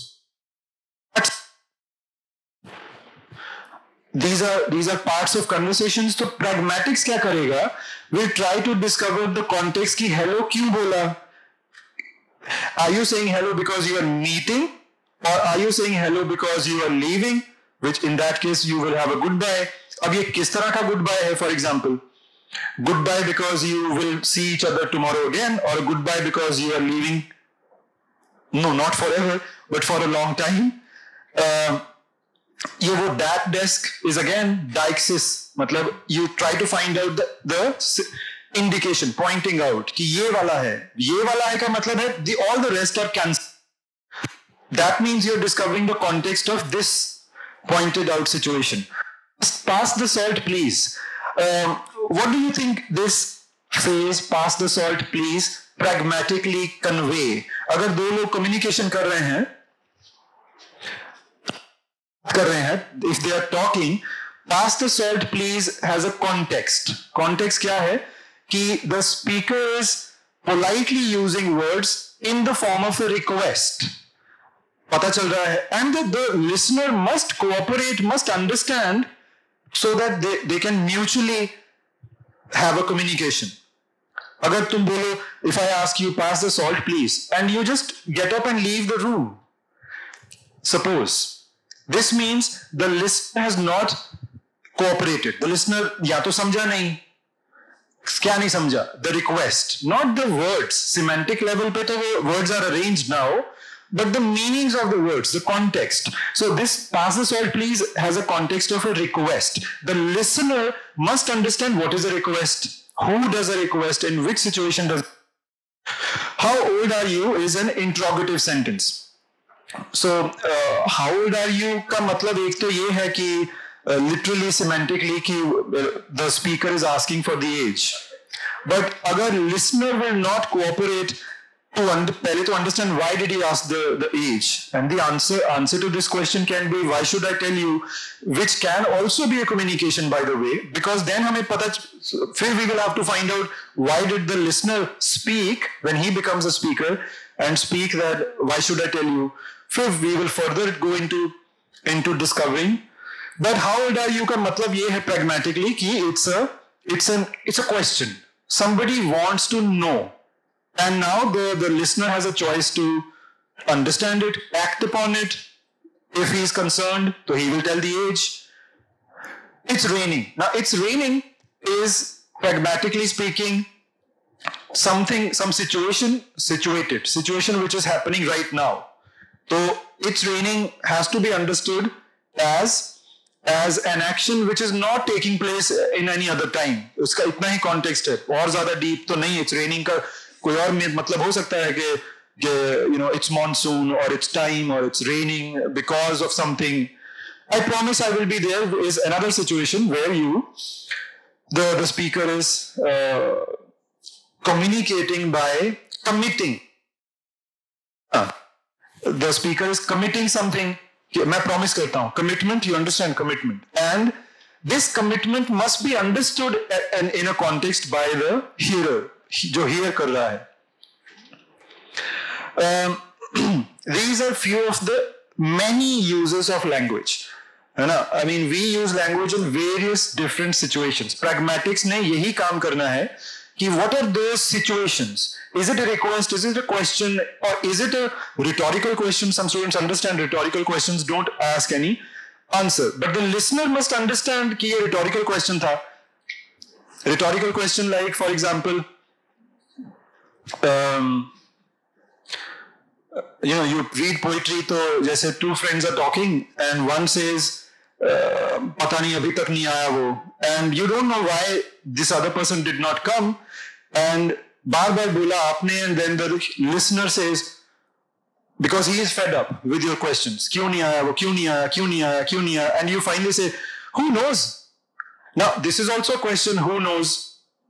these are these are parts of conversations. So pragmatics क्या करेगा? We'll try to discover the context कि hello क्यों बोला? Are you saying hello because you are meeting, or are you saying hello because you are leaving? Which in that case you will have a goodbye. अब ये किस तरह का goodbye है? For example, goodbye because you will see each other tomorrow again, or goodbye because you are leaving. No, not forever, but for a long time. Uh, ये वो that desk is again deixis. मतलब you try to find out the, the indication, pointing out कि ये वाला है. ये वाला है का मतलब है the all the rest are cancelled. That means you're discovering the context of this pointed out situation. Pass the salt, please. Um, what do you think this phrase pass the salt, please pragmatically convey? अगर दो लोग communication कर रहे हैं कर रहे हैं, if they are talking, pass the salt please has a context. Context क्या है कि the speaker is politely using words in the form of a request. पता चल रहा है, and the, the listener must cooperate, must understand, so that they, they can mutually have a communication. अगर तुम बोलो, if I ask you pass the salt please, and you just get up and leave the room, suppose, this means the listener has not cooperated. The listener या तो समझा नहीं, क्या नहीं समझा? The request, not the words. Semantic level पे तो वो words are arranged now, but the meanings of the words, the context. So this pass the salt please has a context of a request. The listener must understand what is a request, who does a request, in which situation does. How old are you is an interrogative sentence. So uh, how old are you का मतलब एक तो ये है कि uh, literally semantically कि uh, the speaker is asking for the age. But अगर listener will not cooperate to under, पहले to understand why did he ask the, the age, and the answer answer to this question can be why should I tell you, which can also be a communication by the way, because then हमें पता फिर we will have to find out why did the listener speak when he becomes a speaker and speak that why should I tell you. फिर we will further go into into discovering. But how old are you का मतलब ये है pragmatically कि it's a it's an it's a question. Somebody wants to know. And now the, the listener has a choice to understand it, act upon it. If he is concerned, so he will tell the age. It's raining. Now, it's raining is, pragmatically speaking, something, some situation, situated, situation which is happening right now. So, it's raining has to be understood as as an action which is not taking place in any other time. उसका इतना ही context है, और ज़्यादा deep तो नहीं. It's raining का कोई और मतलब हो सकता है कि कि you know it's monsoon or it's time or it's raining because of something. I promise I will be there is another situation where you the the speaker is uh, communicating by committing. Uh, the speaker is committing something. मैं promise करता हूँ commitment. You understand commitment, and this commitment must be understood and in a context by the hearer. जो hear कर रहा है. Um, these are few of the many uses of language. है ना? I mean, we use language in various different situations. Pragmatics ने यही काम करना है कि what are those situations? Is it a request? Is it a question? Or is it a rhetorical question? Some students understand rhetorical questions don't ask any answer. But the listener must understand कि ये rhetorical question था. Rhetorical question like, for example, Um, you know, you read poetry, तो जैसे two friends are talking and one says, uh, पता नहीं अभी तक नहीं आया वो, and you don't know why this other person did not come, and बार बार बोला आपने, and then the listener says, because he is fed up with your questions, क्यों नहीं आया वो, क्यों नहीं आया, क्यों नहीं आया, क्यों नहीं आया, and you finally say, who knows? Now, this is also a question, who knows?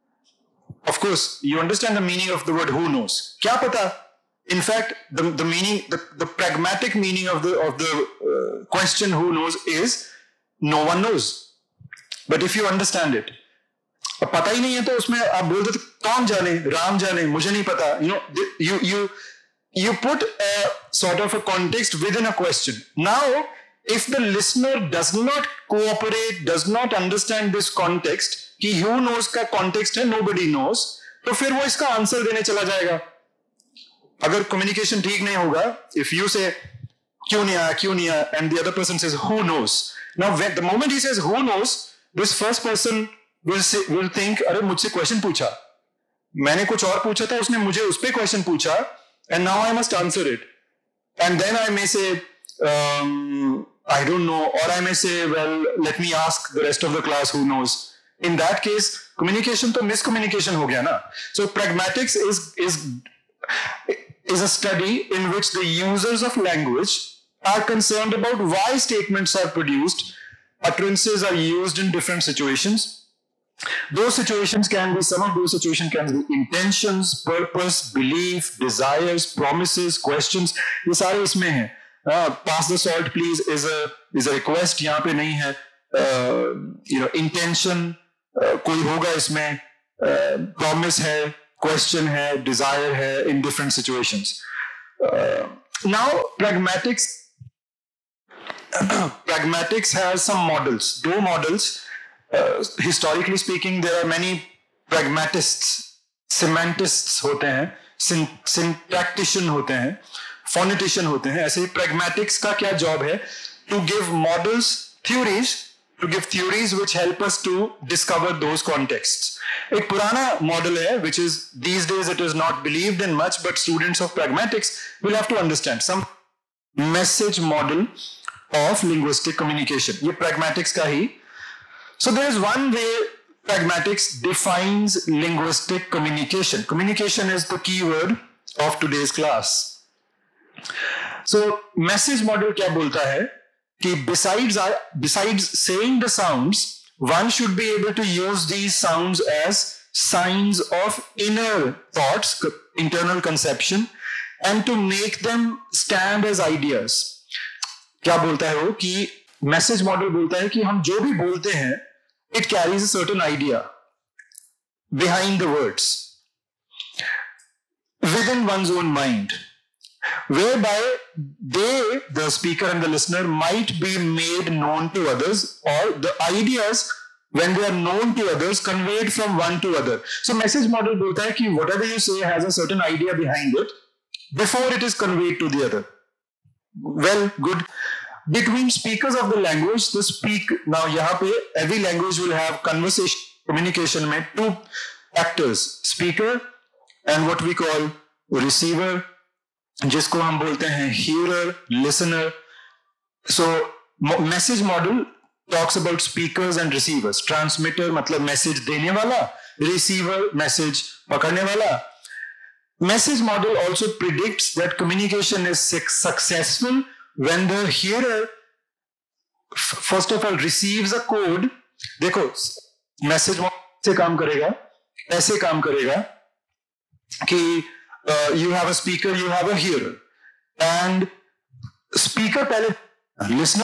Of course, you understand the meaning of the word who knows. Kya pata? In fact, the, the meaning, the, the pragmatic meaning of the, of the uh, question who knows is no one knows. But if you understand it, अब पता ही नहीं है तो उसमें आप बोल देते कौन जाने, राम जाने, मुझे नहीं पता. You know, you, you, you put a sort of a context within a question. Now, if the listener does not cooperate, does not understand this context, कि who knows का context है nobody knows, तो फिर वो इसका answer देने चला जाएगा. अगर communication ठीक नहीं होगा, if you say क्यों नहीं आया, क्यों नहीं आया, and the other person says who knows. Now when the moment he says who knows, this first person will say, will think अरे मुझसे question पूछा, मैंने कुछ और पूछा था, उसने मुझे उस पे question पूछा, and now I must answer it. And then I may say um, I don't know, or I may say well let me ask the rest of the class who knows. In that case, communication to miscommunication ho gaya na. So pragmatics is, is, is a study in which the users of language are concerned about why statements are produced, utterances are used in different situations. Those situations can be, some of those situations can be intentions, purpose, belief, desires, promises, questions. ये सारे इसमें हैं. Uh, pass the salt please is a, is a request, यहाँ पे नहीं है. Uh, you know, intention, Uh, कोई होगा इसमें, प्रॉमिस है, क्वेश्चन है, डिजायर है, in different situations. Uh, now, pragmatics, pragmatics has some models. Two models. Uh, historically speaking, there are many pragmatists, semantists होते हैं, syntactician होते हैं, phonetician होते हैं. ऐसे ही pragmatics का क्या job है? To give models, theories to give theories which help us to discover those contexts. एक पुराना model है, which is these days it is not believed in much, but students of pragmatics will have to understand some message model of linguistic communication. ये pragmatics का ही. So there is one way pragmatics defines linguistic communication. Communication is the key word of today's class. So message model क्या बोलता है कि besides besides saying the sounds, one should be able to use these sounds as signs of inner thoughts, internal conception, and to make them stand as ideas. क्या बोलता है वो कि message model बोलता है कि हम जो भी बोलते हैं, it carries a certain idea behind the words within one's own mind, whereby they, the speaker and the listener, might be made known to others, or the ideas, when they are known to others, conveyed from one to other. So message model बोलता है कि whatever you say has a certain idea behind it before it is conveyed to the other. Well, good. Between speakers of the language, the speak, now यहाँ पे every language will have conversation, communication में two actors, speaker and what we call receiver, जिसको हम बोलते हैं hearer, listener. So message model talks about speakers and receivers. Transmitter मतलब message देने वाला, receiver message पकड़ने वाला. Message model also predicts that communication is successful when the hearer first of all receives a code. देखो message model से काम करेगा, ऐसे काम करेगा कि Uh, you have a speaker, you have a hearer, and speaker पहले listener.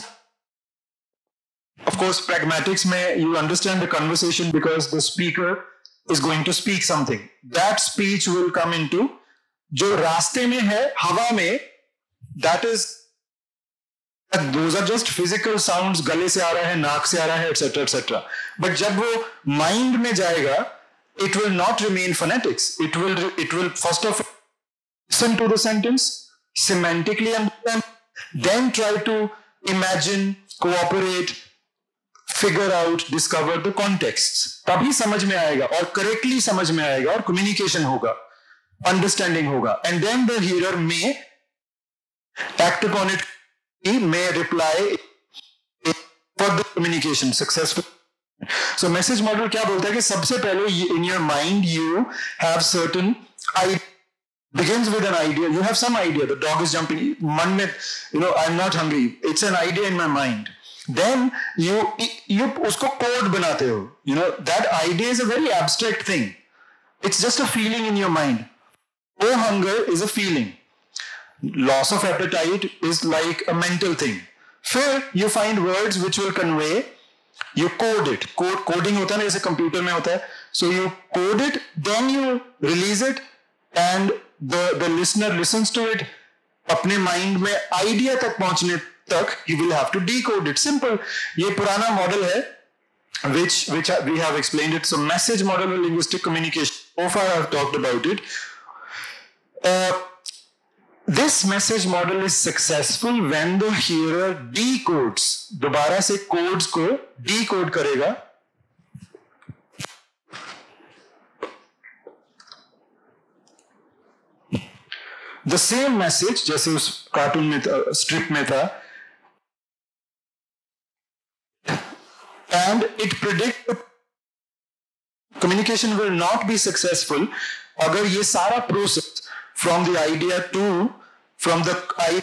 Of course, pragmatics में you understand the conversation because the speaker is going to speak something. That speech will come into जो रास्ते में है हवा में. That is, those are just physical sounds. गले से आ रहा है, नाक से आ रहा है, et cetera, et cetera. But जब वो mind में जाएगा, it will not remain phonetics. It will, it will first of all listen to the sentence, semantically understand, then try to imagine, cooperate, figure out, discover the contexts. तभी समझ में आएगा और correctly समझ में आएगा और communication होगा, understanding होगा. And then the hearer may act upon it, he may reply for the communication successful. So message model क्या बोलता है कि सबसे पहले in your mind you have certain ideas. Begins with an idea. You have some idea. The dog is jumping. मन में, you know, I'm not hungry. It's an idea in my mind. Then you you उसको code बनाते हो. You know, that idea is a very abstract thing. It's just a feeling in your mind. No hunger is a feeling. Loss of appetite is like a mental thing. फिर you find words which will convey. You code it. Code coding होता है ना, जैसे computer में होता है. So you code it, then you release it, and the the listener listens to it. अपने mind में idea तक पहुंचने तक he will have to decode it. Simple. ये पुराना model है, which which we have explained it. So message model of linguistic communication. So far I've talked about it. Uh, This message model is successful when the hearer decodes. दोबारा से codes को decode करेगा. The same message जैसे उस cartoon में था, strip में था, and it predicts communication will not be successful अगर ये सारा process from the idea to, from the idea,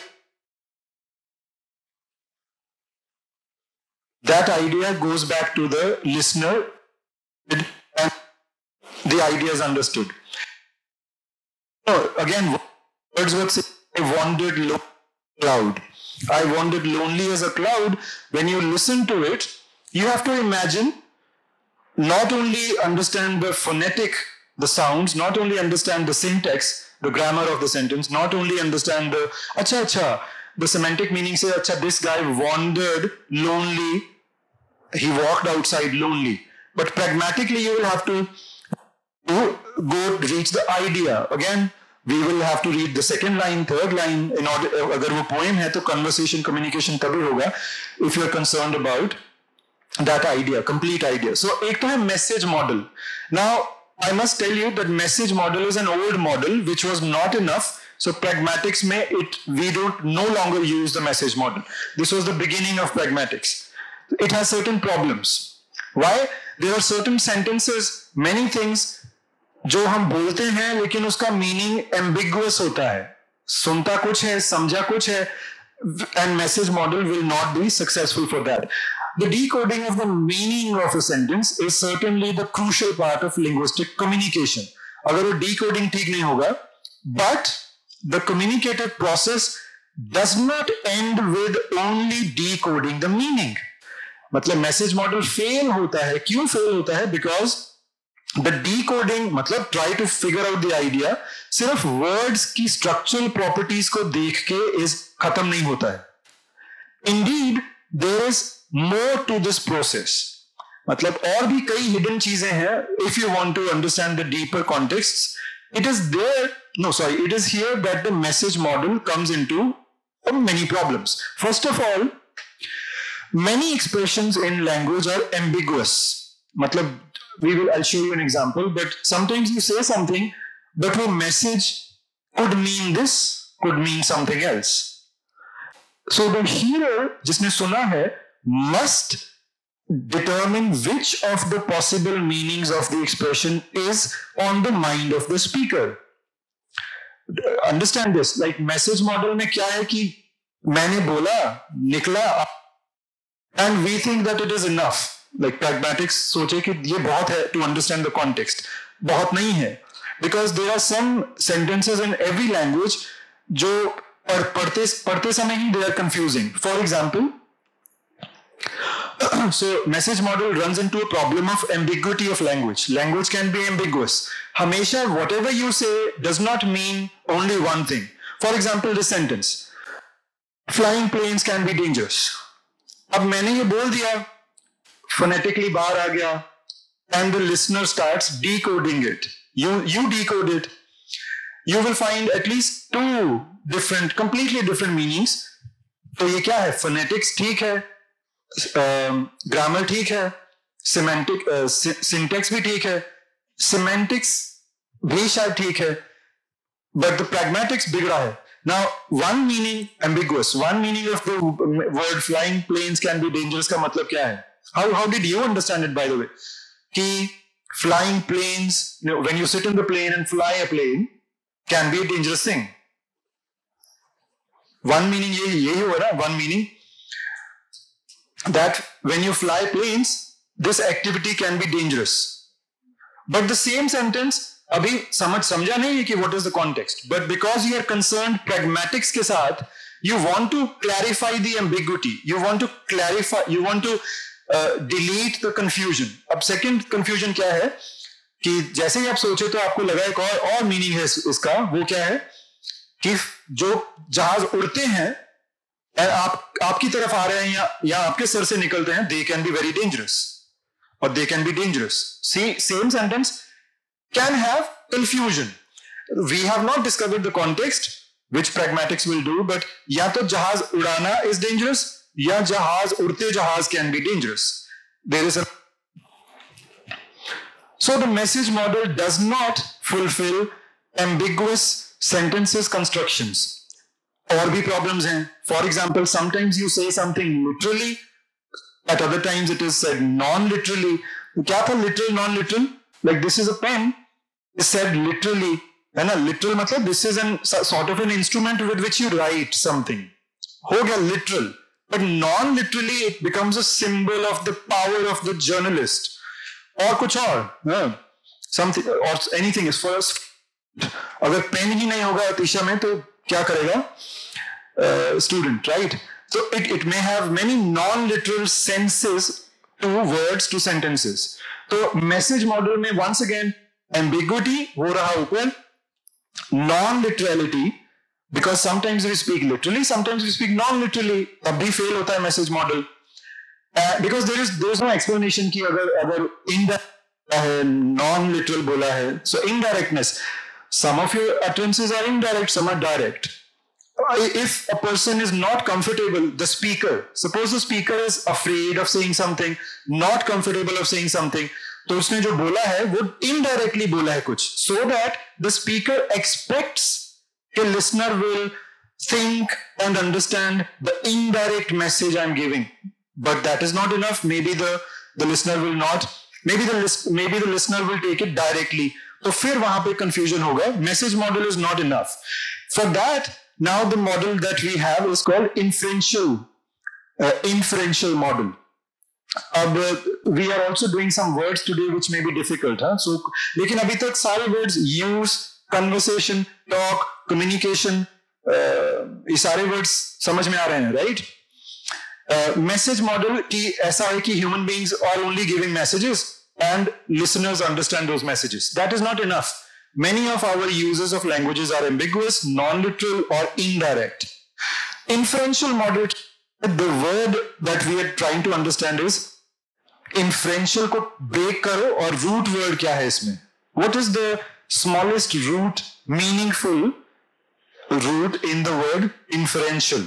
that idea goes back to the listener and the idea is understood. So again, Wordsworth says, I wandered lo- cloud. I wandered lonely as a cloud. When you listen to it, you have to imagine, not only understand the phonetic, the sounds, not only understand the syntax, the grammar of the sentence, not only understand the acha acha, the semantic meaning say acha, this guy wandered lonely, he walked outside lonely. But pragmatically you will have to go reach the idea. Again, we will have to read the second line, third line in order. अगर वो poem है तो conversation, communication तभी होगा if you are concerned about that idea, complete idea. So एक तो है message model. Now I must tell you that message model is an old model which was not enough. So pragmatics में it we don't no longer use the message model. This was the beginning of pragmatics. It has certain problems. Why? There are certain sentences, many things जो हम बोलते हैं लेकिन उसका meaning ambiguous होता है. सुनता कुछ है, समझा कुछ है, and message model will not be successful for that. The decoding of the meaning of a sentence is certainly the crucial part of linguistic communication. अगर वो decoding ठीक नहीं होगा, but the communicative process does not end with only decoding the meaning. मतलब message model fail होता है, क्यों fail होता है? Because the decoding, मतलब try to figure out the idea, सिर्फ words की structural properties को देख के is खत्म नहीं होता है. Indeed, there is more to this process. मतलब और भी कई hidden चीजें हैं. If you want to understand the deeper contexts, it is there. No, sorry, it is here that the message model comes into many problems. First of all, many expressions in language are ambiguous. मतलब we will, I'll show you an example, but sometimes you say something, but your message could mean this, could mean something else. So the hearer, जिसने सुना है, must determine which of the possible meanings of the expression is on the mind of the speaker. Understand this, like message model में क्या है कि मैंने बोला, निकला, and we think that it is enough. Like pragmatics सोचे कि ये बहुत है to understand the context. बहुत नहीं है. Because there are some sentences in every language जो पढ़ते पढ़ते समय ही they are confusing. For example, so message model runs into a problem of ambiguity of language. Language can be ambiguous. हमेशा whatever you say does not mean only one thing. For example, this sentence, flying planes can be dangerous. अब मैंने ये बोल दिया, phonetically बाहर आ गया, and the listener starts decoding it. You you decode it. You will find at least two different, completely different meanings. तो ये क्या है? Phonetics ठीक है, ग्रामर ठीक है, semantic syntax भी ठीक है, semantics भी शायद ठीक है, but the pragmatics बिगड़ा है. Now, one meaning ambiguous, one meaning of the word flying planes can be dangerous का मतलब क्या है? How how did you understand it, by the way? कि flying planes, you know, when you sit in the plane and fly a plane, can be a dangerous thing. One meaning यही यही हुआ ना, one meaning that when you fly planes, this activity can be dangerous. But the same sentence अभी समझ समझा नहीं है कि what is the context. But because you are concerned pragmatics के साथ, you want to clarify the ambiguity. You want to clarify. You want to uh, delete the confusion. अब second confusion क्या है कि जैसे ही आप सोचे तो आपको लगा एक और और meaning है इसका. वो क्या है कि जो जहाज उड़ते हैं आप आपकी तरफ आ रहे हैं या या आपके सर से निकलते हैं, they can be very dangerous or they can be dangerous. See, same sentence can have confusion. We have not discovered the context, which pragmatics will do, but या तो जहाज उड़ाना is dangerous या जहाज उड़ते जहाज can be dangerous. There is a so the message model does not fulfill ambiguous sentences constructions. और भी problems हैं. For example, sometimes you say something literally, at other times it is said non-literally. क्या था literal, non-literal? Like this is a pen, is said literally. है ना? Literal मतलब this is an sort of an instrument with which you write something. हो गया literal. But non-literally it becomes a symbol of the power of the journalist. और कुछ और, हाँ, something or anything is first. अगर pen ही नहीं होगा तीशा में तो क्या करेगा uh, student, right? So it, it may have many non-literal senses to words, to sentences. तो message model में once again ambiguity हो रहा ऊपर, non-literality, because sometimes we speak literally, sometimes we speak non-literally, तब भी fail होता है message model. Uh, because there is there is no explanation कि अगर अगर indirect है, non-literal बोला है, so indirectness. Some of your utterances are indirect, some are direct. if a person is not comfortable, the speaker, suppose the speaker is afraid of saying something, not comfortable of saying something, तो उसने जो बोला है वो indirectly बोला है कुछ, so that the speaker expects the listener will think and understand the indirect message I'm giving. But that is not enough. Maybe the the listener will not. Maybe the list, maybe the listener will take it directly. तो फिर वहां पे confusion होगा. Message model is not enough. For that, now the model that we have is called inferential, uh, inferential model. Uh, we are also doing some words today which may be difficult. Huh? So, लेकिन अभी तक सारे words use, conversation, talk, communication, uh, ये सारे words समझ में आ रहे हैं, right? Uh, message model की ऐसा है कि human beings are only giving messages and listeners understand those messages. That is not enough. Many of our uses of languages are ambiguous, non-literal or indirect. Inferential model, the word that we are trying to understand is inferential को break करो और root word क्या है इसमें? What is the smallest root, meaningful root in the word inferential?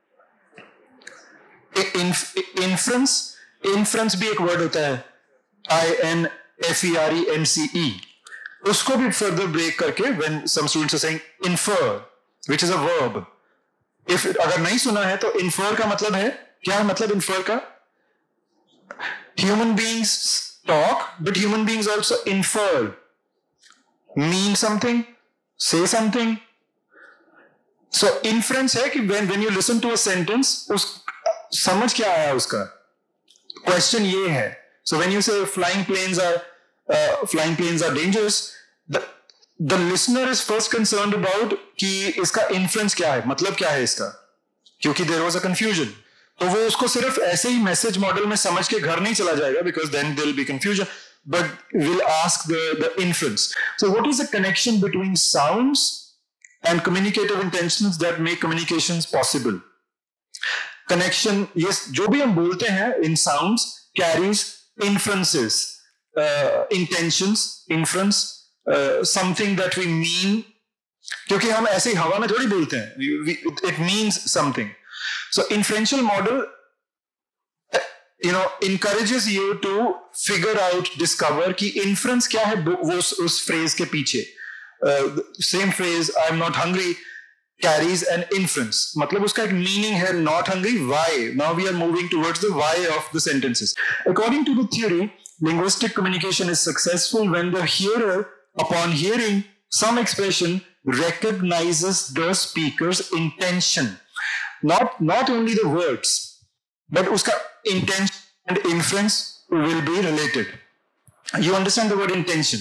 Inf, inference, inference भी एक word होता है, I N F E R E N C E. उसको भी further break करके when some students are saying infer, which is a verb. If अगर नहीं सुना है तो infer का मतलब है, क्या है मतलब infer का? Human beings talk, but human beings also infer, mean something, say something. So inference है कि when when you listen to a sentence, उस समझ क्या आया उसका? Question ये है. So when you say flying planes are uh, flying planes are dangerous, the the listener is first concerned about कि इसका inference क्या है, मतलब क्या है इसका, क्योंकि there was a confusion. तो वो उसको सिर्फ ऐसे ही message model में समझ के घर नहीं चला जाएगा, because then there will be confusion, but will ask the the inference. So what is the connection between sounds and communicative intentions that make communications possible? Connection, yes, जो भी हम बोलते हैं in sounds carries inferences, uh, intentions, inference, uh, something that we mean, क्योंकि हम ऐसे ही हवा में थोड़ी बोलते हैं, we, we, it means something. So inferential model, you know, encourages you to figure out, discover कि inference क्या है वो उस phrase के पीछे. Uh, same phrase, I'm not hungry, carries an inference. मतलब उसका एक meaning है, not hungry, why? Now we are moving towards the why of the sentences. According to the theory, linguistic communication is successful when the hearer, upon hearing some expression, recognizes the speaker's intention. Not, not only the words, but uska intention and inference will be related. You understand the word intention?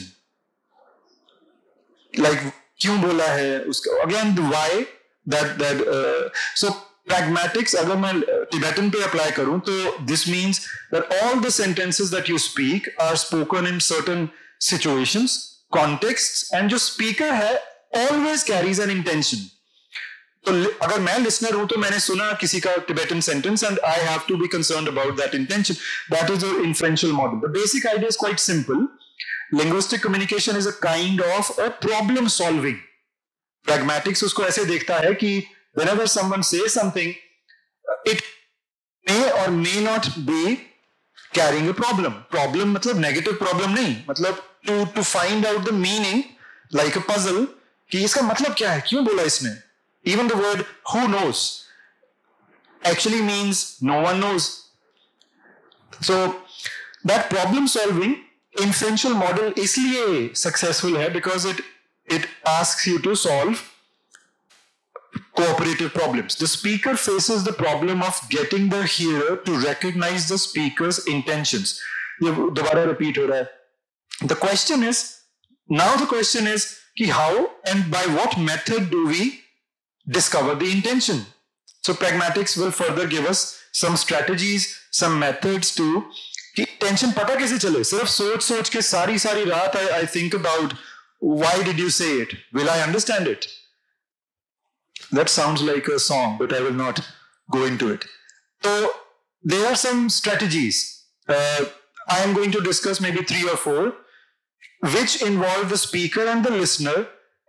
Like, क्यों बोला है उसका, again the why, that that uh, so pragmatics अगर मैं Tibetan पे apply करूं तो this means that all the sentences that you speak are spoken in certain situations, contexts, and जो speaker है always carries an intention. तो अगर मैं listener हूं तो मैंने सुना किसी का Tibetan sentence and I have to be concerned about that intention. That is the inferential model. The basic idea is quite simple. Linguistic communication is a kind of a problem solving. Pragmatics उसको ऐसे देखता है कि whenever someone says something, it may or may not be carrying a problem. Problem मतलब negative problem नहीं, मतलब to to find out the meaning like a puzzle कि इसका मतलब क्या है, क्यों बोला इसने. Even the word who knows actually means no one knows. So that problem solving inferential model इसलिए successful है because it it asks you to solve cooperative problems. The speaker faces the problem of getting the hearer to recognize the speaker's intentions. ये दोबारा repeat हो रहा है. The question is, now the question is कि how and by what method do we discover the intention? So pragmatics will further give us some strategies, some methods to कि tension पता कैसे चले. सिर्फ सोच सोच के सारी सारी रात I, I think about why did you say it? Will I understand it? That sounds like a song, but I will not go into it. So there are some strategies. Uh, I am going to discuss maybe three or four, which involve the speaker and the listener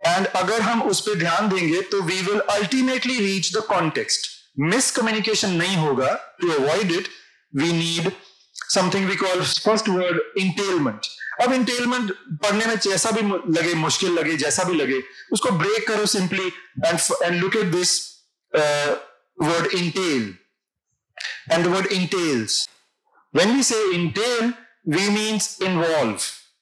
and अगर हम उस पर ध्यान देंगे तो we will ultimately reach the context. Miscommunication नहीं होगा. To avoid it we need something we call first word entailment. अब इंटेलमेंट पढ़ने में जैसा भी लगे, मुश्किल लगे, जैसा भी लगे, उसको ब्रेक करो simply and and look at this word entail. And the word entails, when we say entail we means involve.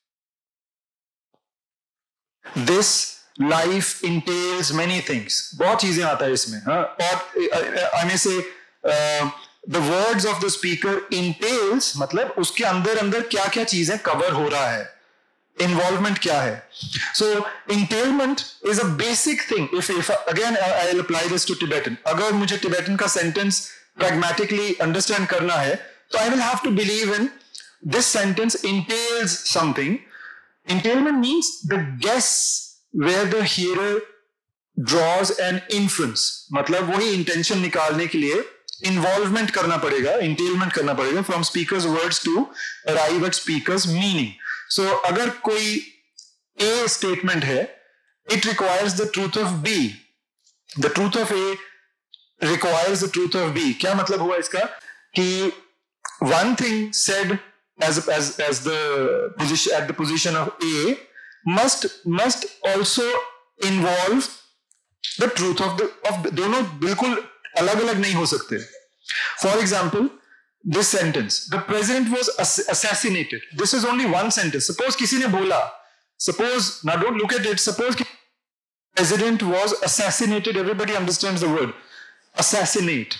This life entails many things. बहुत चीजें आता है इसमें. हाँ, और I may say the words of the speaker entails मतलब उसके अंदर अंदर क्या क्या चीजें कवर हो रहा है, इन्वॉल्वमेंट क्या है. So entailment is a basic thing. If if again I will apply this to Tibetan. अगर मुझे टिबेटन का सेंटेंस प्रैग्मेटिकली अंडरस्टैंड करना है तो I will have to believe in this sentence entails something. Entailment means the guess where the hearer draws an inference. मतलब वही intention निकालने के लिए involvement करना पड़ेगा, entailment करना पड़ेगा from speaker's words to arrive at speaker's meaning. So अगर कोई A statement है, it requires the truth of B. The truth of A requires the truth of B. क्या मतलब हुआ इसका कि one thing said as as as the position at the position of A must must also involve the truth of the of दोनों बिल्कुल अलग अलग नहीं हो सकते. For example, this sentence, the president was assassinated. This is only one sentence. Suppose किसी ने बोला, suppose now don't look at it. Suppose the president was assassinated. Everybody understands the word assassinate.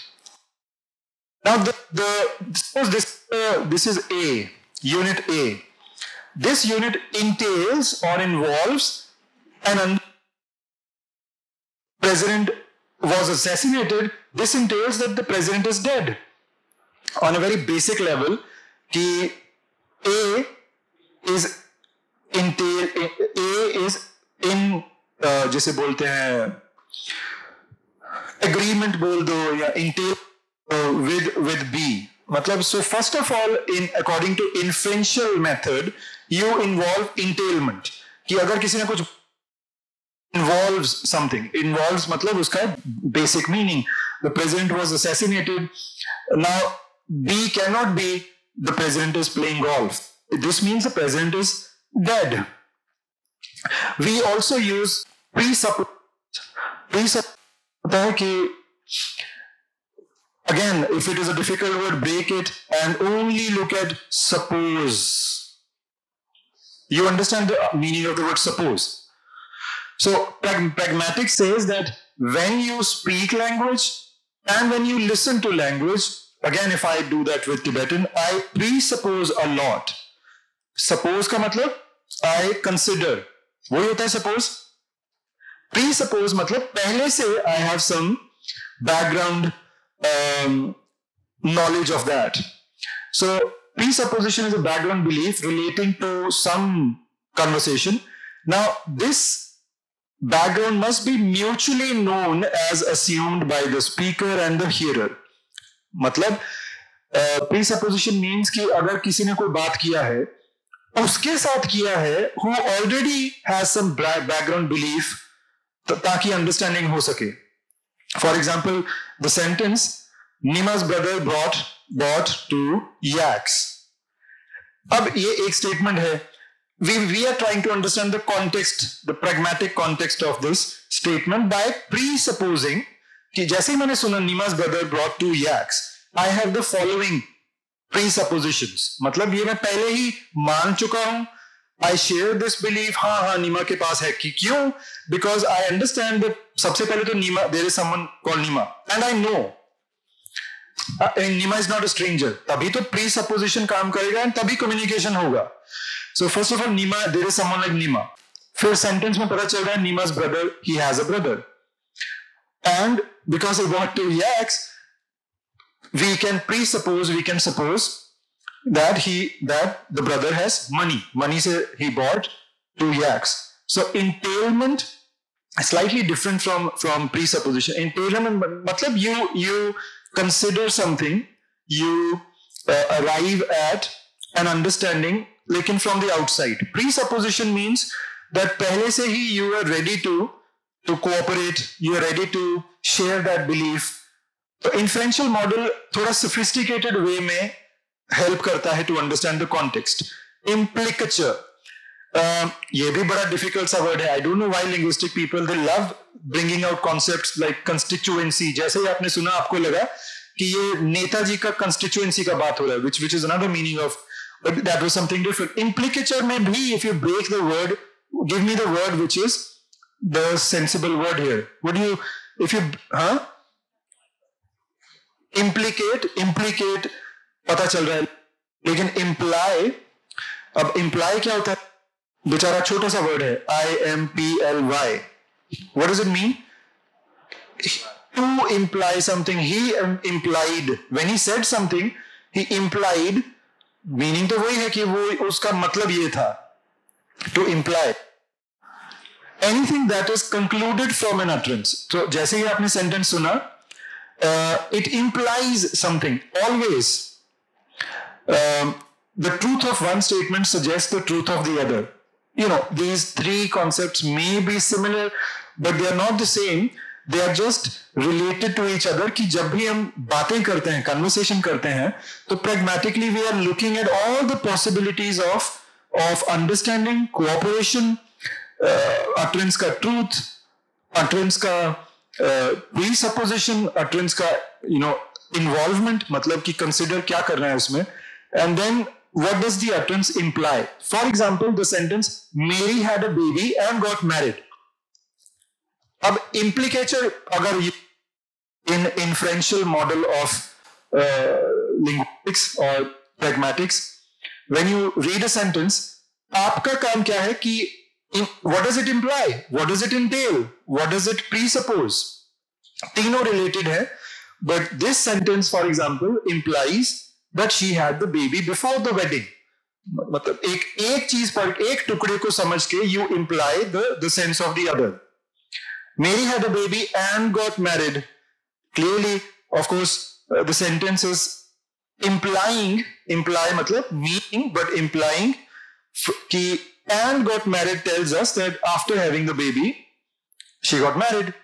Now the, the suppose this uh, this is A, unit A. This unit entails or involves an un- president was assassinated. This entails that the president is dead. On a very basic level, कि A is entail A is in uh, जैसे बोलते हैं agreement बोल दो या entail Uh, with with B. मतलब so first of all in according to inferential method you involve entailment. कि अगर किसी ने कुछ involves something, involves मतलब उसका basic meaning. The president was assassinated. Now B cannot be the president is playing golf. This means the president is dead. We also use presuppose. Presuppose होता है कि again, if it is a difficult word, break it and only look at suppose. You understand the meaning of the word suppose. So, prag- pragmatic says that when you speak language and when you listen to language, again, if I do that with Tibetan, I presuppose a lot. Suppose का मतलब I consider. वही होता है suppose. Presuppose मतलब पहले से I have some background Um, knowledge of that. So presupposition is a background belief relating to some conversation. Now this background must be mutually known as assumed by the speaker and the hearer. मतलब uh, presupposition means कि अगर किसी ने कोई बात किया है उसके साथ किया है who already has some background belief ताकि understanding हो सके. For example, the sentence, Nima's brother brought, bought two yaks. अब ये एक statement है. We, we are trying to understand the context, the pragmatic context of this statement by presupposing कि जैसे ही मैंने सुना Nima's brother brought two yaks, I have the following presuppositions. मतलब ये मैं पहले ही मान चुका हूं. I share this belief. हाँ हाँ नीमा के पास है कि क्यों? Because I understand that सबसे पहले तो नीमा there is someone called Nima and I know uh, Nima is not a stranger. तभी तो presupposition काम करेगा and तभी communication होगा. So first of all Nima there is someone like Nima. फिर sentence में पता चल रहा है Nima's brother he has a brother and because he bought two yaks we can presuppose we can suppose that he that the brother has money money se he bought two yaks. So entailment is slightly different from from presupposition. Entailment matlab you you consider something, you uh, arrive at an understanding lekin from the outside. Presupposition means that पहले से ही you are ready to to cooperate, you are ready to share that belief. तो inferential model थोड़ा sophisticated way में help करता है to understand the context. Implicature, uh, ये भी बड़ा difficult सा word है. I don't know why linguistic people they love bringing out concepts like constituency. जैसे ही आपने सुना आपको लगा कि ये नेताजी का constituency का बात हो रहा है, which which is another meaning of, but that was something different. Implicature में भी if you break the word, give me the word which is the sensible word here. Would you, if you, huh? Implicate, implicate, पता चल रहा है, लेकिन imply, अब imply क्या होता है? बेचारा छोटा सा word है, I M P L Y. What does it mean? To imply something, he implied. When he said something, he implied. Meaning तो वही है कि वो उसका मतलब ये था. To imply. Anything that is concluded from an utterance. तो जैसे ही आपने sentence सुना, uh, it implies something. Always. Um, the truth of one statement suggests the truth of the other. You know, these three concepts may be similar, but they are not the same. They are just related to each other. कि जब भी हम बातें करते हैं, conversation करते हैं, तो pragmatically we are looking at all the possibilities of of understanding, cooperation, uh, utterance का truth, utterance का uh, presupposition, utterance का you know involvement, मतलब कि consider क्या कर रहे हैं उसमें, and then what does the utterance imply? For example, the sentence Mary had a baby and got married. अब implicature अगर in inferential model of uh, linguistics or pragmatics, when you read a sentence, आपका काम क्या है कि what does it imply? What does it entail? What does it presuppose? तीनों related है, but this sentence, for example, implies that she had the baby before the wedding. मतलब एक एक चीज पर एक टुकड़े को समझ के you imply the the sense of the other. Mary had a baby and got married. Clearly, of course, uh, the sentence is implying, imply matlab meaning, but implying कि and got married tells us that after having the baby, she got married.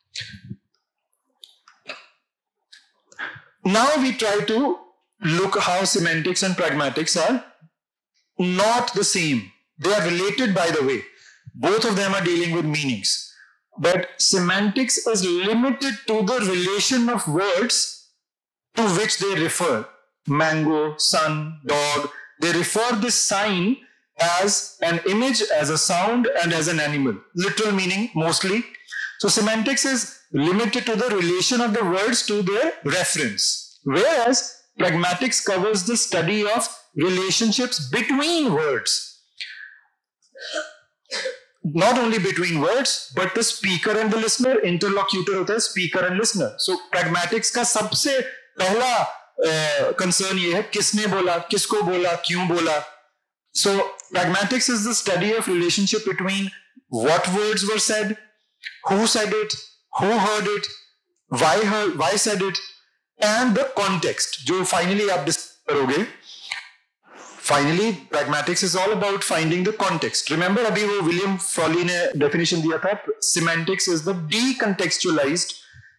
Now we try to look how semantics and pragmatics are not the same. They are related, by the way. Both of them are dealing with meanings. But semantics is limited to the relation of words to which they refer. Mango, sun, dog. They refer this sign as an image, as a sound, and as an animal. Literal meaning mostly. So semantics is limited to the relation of the words to their reference. Whereas pragmatics covers the study of relationships between words. Not only between words, but the speaker and the listener. Interlocutor होता है speaker and listener. So pragmatics का सबसे पहला uh, concern ये है किसने बोला, किसको बोला, क्यों बोला. So pragmatics is the study of relationship between what words were said, who said it, who heard it, why heard, why said it, and the context. जो finally आप discuss करोगे. Finally, pragmatics is all about finding the context. Remember, अभी वो William Frawley ने definition दिया था. Semantics is the decontextualized.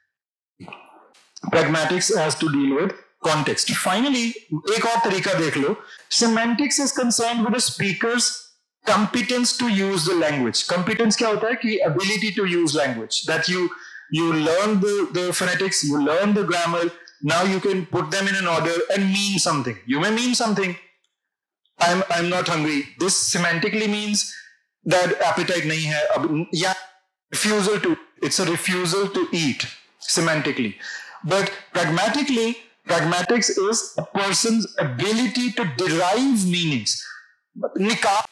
Pragmatics has to deal with context. Finally, एक और तरीका देख लो. Semantics is concerned with the speaker's competence to use the language. Competence क्या होता है कि ability to use language. That you you learn the the phonetics, you learn the grammar. Now you can put them in an order and mean something. You may mean something. I'm I'm not hungry. This semantically means that appetite nahi hai. Ab, yeah, refusal to. It's a refusal to eat semantically. But pragmatically, pragmatics is a person's ability to derive meanings. Nikah.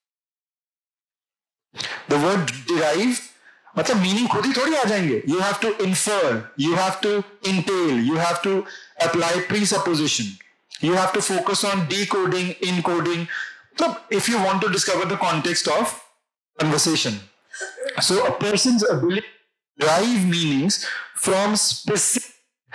The word derive, मतलब meaning खुद ही थोड़ी आ जाएंगे. You have to infer. You have to entail. You have to apply presupposition. You have to focus on decoding, encoding. So if you want to discover the context of conversation. So a person's ability to derive meanings from specific,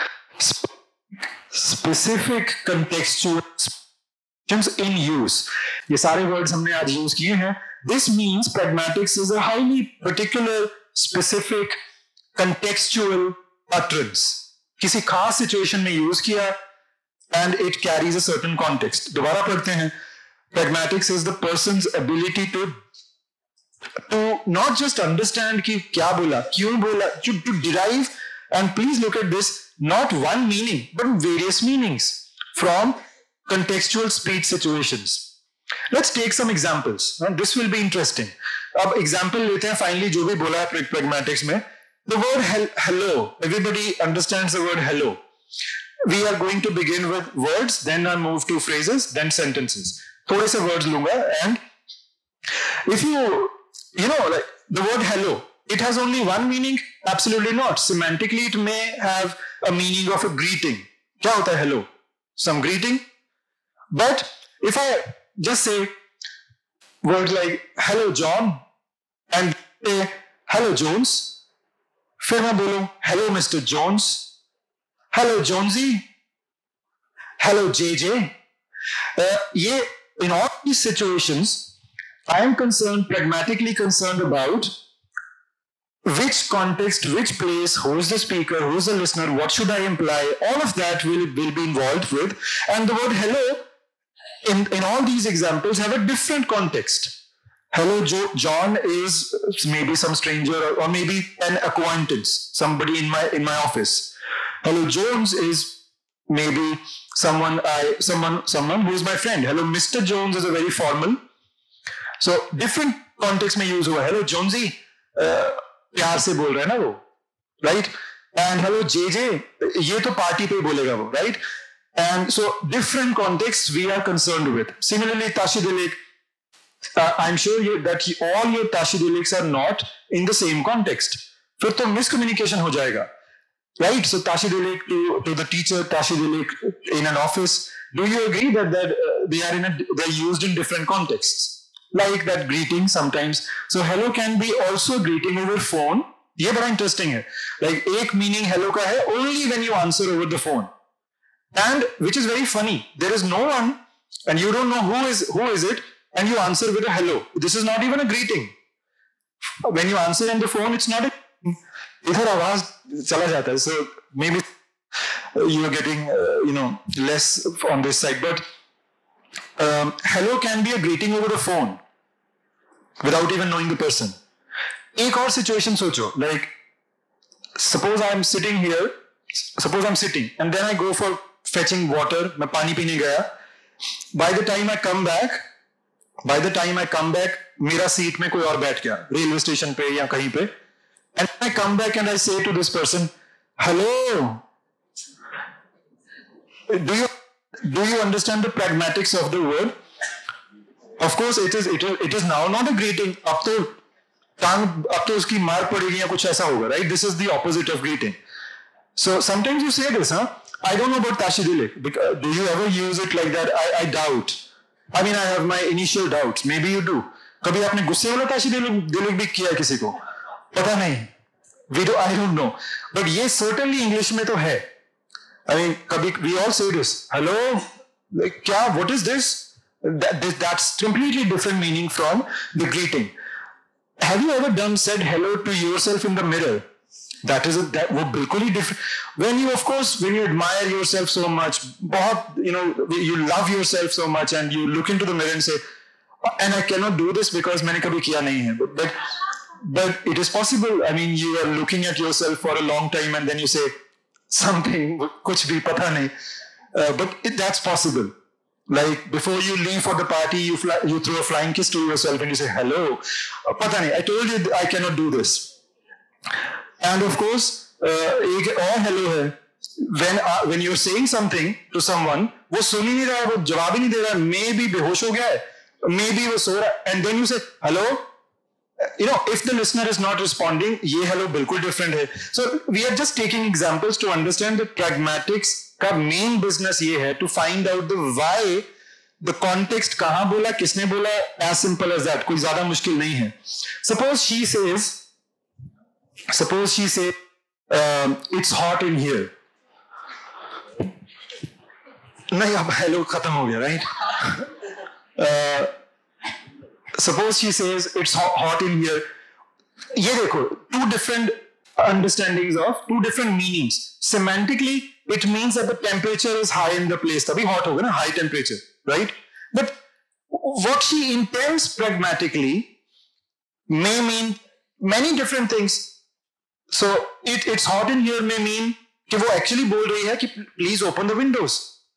specific contextual in use. ये सारे words हमने आज use किए हैं. this means pragmatics is a highly particular, specific, contextual utterance. किसी खास situation में use किया and it carries a certain context. दोबारा पढ़ते हैं. Pragmatics is the person's ability to to not just understand कि क्या बोला, क्यों बोला, to, to derive, and please look at this, not one meaning but various meanings from contextual speech situations. Let's take some examples. Now, this will be interesting. अब example लेते हैं finally जो भी बोला है pragmatics में. The word hello. Everybody understands the word hello. We are going to begin with words, then I move to phrases, then sentences. थोड़े से words लूँगा, and if you, you know, like the word hello, it has only one meaning? Absolutely not. Semantically, it may have a meaning of a greeting. क्या होता है hello? Some greeting. But if I just say words like hello John and say hello Jones, फिर मैं बोलूं hello Mister Jones, hello Jonesy, hello J J. Uh, ये in all these situations, I am concerned, pragmatically concerned about which context, which place, who is the speaker, who is the listener, what should I imply. All of that will, will be involved with. And the word hello in, in all these examples have a different context. Hello Jo- John is maybe some stranger or, or maybe an acquaintance, somebody in my in my office. Hello Jones is maybe someone I someone someone who is my friend. Hello Mister Jones is a very formal. So different context में use हुआ. Hello Jonesy, uh, प्यार से बोल रहा है ना वो, right? And hello J J, ये तो पार्टी पे बोलेगा वो, right? And so different contexts we are concerned with. Similarly, Tashidilik, uh, I'm sure you, that you, all your Tashidiliks are not in the same context. फिर तो miscommunication हो जाएगा, right? So Tashidilik to to the teacher, Tashidilik in an office. Do you agree that that uh, they are in a they're used in different contexts? Like that greeting sometimes. So hello can be also greeting over phone. ये बड़ा interesting है. Like एक meaning hello का है only when you answer over the phone. And which is very funny. There is no one and you don't know who is who is it and you answer with a hello. This is not even a greeting. When you answer on the phone, it's not a इधर आवाज चला जाता है. So maybe you are getting uh, you know less on this side, but um, hello can be a greeting over the phone without even knowing the person. एक और situation सोचो, like suppose I am sitting here, suppose I'm sitting and then I go for fetching water, मैं पानी पीने गया. By the time I come back, by the time I come back, मेरा seat में कोई और बैठ गया, रेलवे स्टेशन पे या कहीं पे. And I come back and I say to this person, hello. Do you do you understand the pragmatics of the word? Of course, it is it is it is now not a greeting. अब तो टांग अब तो उसकी मार पड़ेगी या कुछ ऐसा होगा, right? This is the opposite of greeting. So sometimes you say this, huh? I don't know about Tashidilik. Do you ever use it like that? I, I doubt. I mean, I have my initial doubts. Maybe you do. कभी आपने गुस्से वाला Tashidilik भी किया किसी को? पता नहीं. We do. I don't know. But ये certainly English में तो है. I mean, कभी we all say this. Hello, like क्या? What is this? That this, that's completely different meaning from the greeting. Have you ever done said hello to yourself in the mirror? That is a, that वो बिल्कुल ही different. When you, of course, when you admire yourself so much, बहुत, you know, you love yourself so much, and you look into the mirror and say, and I cannot do this because मैंने कभी किया नहीं है. But, but but it is possible. I mean, you are looking at yourself for a long time, and then you say something, कुछ भी पता नहीं. Uh, but it, that's possible. Like before you leave for the party, you fly, you throw a flying kiss to yourself and you say hello. Uh, पता नहीं. I told you I cannot do this. And of course, एक और hello है. When uh, when you're saying something to someone, वो सुन ही नहीं रहा है, वो जवाब ही नहीं दे रहा है, maybe बेहोश हो गया है, maybe वो सो रहा है, and then you say hello. You know, if the listener is not responding, ये hello बिल्कुल different है. So we are just taking examples to understand that pragmatics का main business ये है to find out the why, the context, कहाँ बोला, किसने बोला, as simple as that. कोई ज़्यादा मुश्किल नहीं है. Suppose she says, suppose she says, um, it's hot in here. नहीं अब hello खत्म हो गया, right? uh, suppose she says it's hot, hot in here. ये देखो, two different understandings of two different meanings. Semantically, it means that the temperature is high in the place. तभी hot होगा ना, high temperature, right? But what she intends pragmatically may mean many different things. So it it's hot in here may mean कि वो actually बोल रही है कि please open the windows,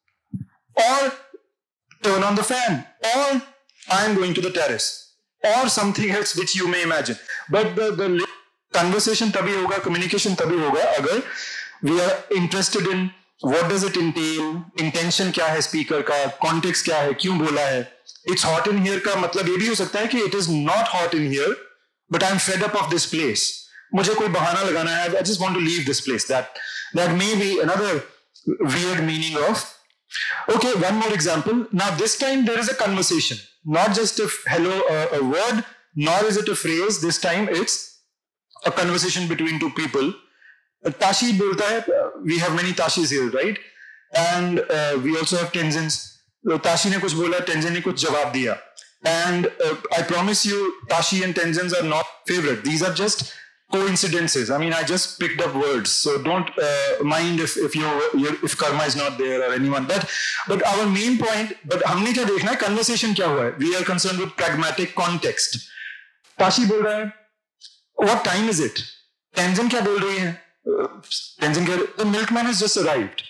or turn on the fan, or I am going to the terrace, or something else which you may imagine. But the the conversation तभी होगा, communication तभी होगा अगर we are interested in what does it entail, intention क्या है speaker का, context क्या है, क्यों बोला है. It's hot in here का मतलब ये भी हो सकता है कि it is not hot in here, but I am fed up of this place. मुझे कोई बहाना लगाना है, I just want to leave this place. That that may be another weird meaning of. Okay, one more example. Now this time there is a conversation, not just a hello, uh, a word, nor is it a phrase. This time it's a conversation between two people. Uh, Tashi bolta hai, uh, we have many Tashis here, right? And uh, we also have Tenzins. So, Tashi ne kuch bola, Tenzin ne kuch jawab diya. And uh, I promise you, Tashi and Tenzins are not favorite. These are just coincidences. I mean, I just picked up words, so don't uh, mind if if you if karma is not there or anyone. But but our main point. But हमने क्या देखना है? Conversation क्या हुआ है? We are concerned with pragmatic context. Tashi बोल रहा है, what time is it? Tenzin क्या बोल रही है? Tenzin क्या? The milkman has just arrived.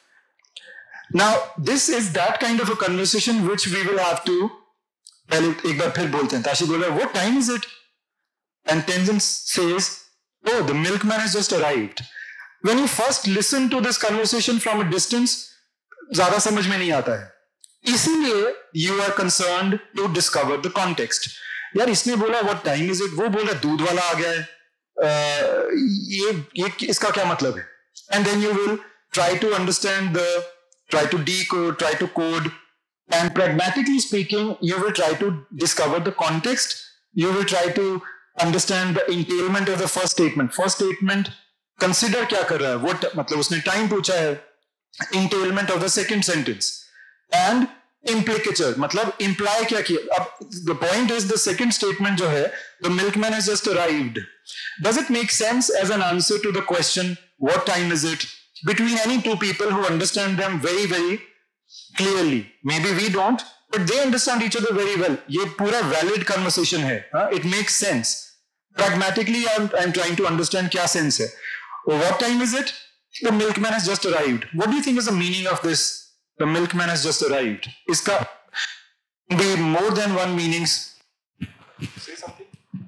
Now this is that kind of a conversation which we will have to. पहले एक बार फिर बोलते हैं. Tashi बोल रहा है, what time is it? And Tenzin says, oh, the milkman has just arrived. When you first listen to this conversation from a distance, ज़्यादा समझ में नहीं आता है. इसीलिए you are concerned to discover the context. यार इसने बोला what time is it? वो बोला दूध वाला आ गया है. uh, ये ये इसका क्या मतलब है? And then you will try to understand the, try to decode, try to code, and pragmatically speaking, you will try to discover the context. You will try to understand the entailment of the first statement. First statement consider क्या कर रहा है? What मतलब उसने time पूछा है. Entailment of the second sentence and implicature मतलब imply क्या किया. अब the point is the second statement जो है, the milkman has just arrived. Does it make sense as an answer to the question what time is it between any two people who understand them very very clearly? Maybe we don't. But they understand each other very well. ये पूरा valid conversation है. Huh? It makes sense. Pragmatically, I'm, I'm trying to understand क्या sense है. What time is it? The milkman has just arrived. What do you think is the meaning of this? The milkman has just arrived. इसका be more than one meanings. Say something.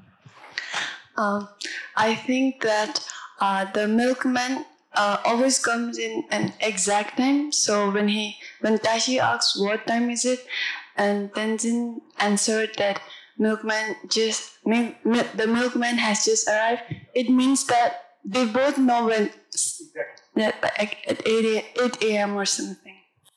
Um, I think that uh, the milkman Uh, always comes in an exact time. So when he, when Tashi asks what time is it, and Tenzin answered that milkman just, milk, milk, the milkman has just arrived, it means that they both know when, that like at eight a m or something.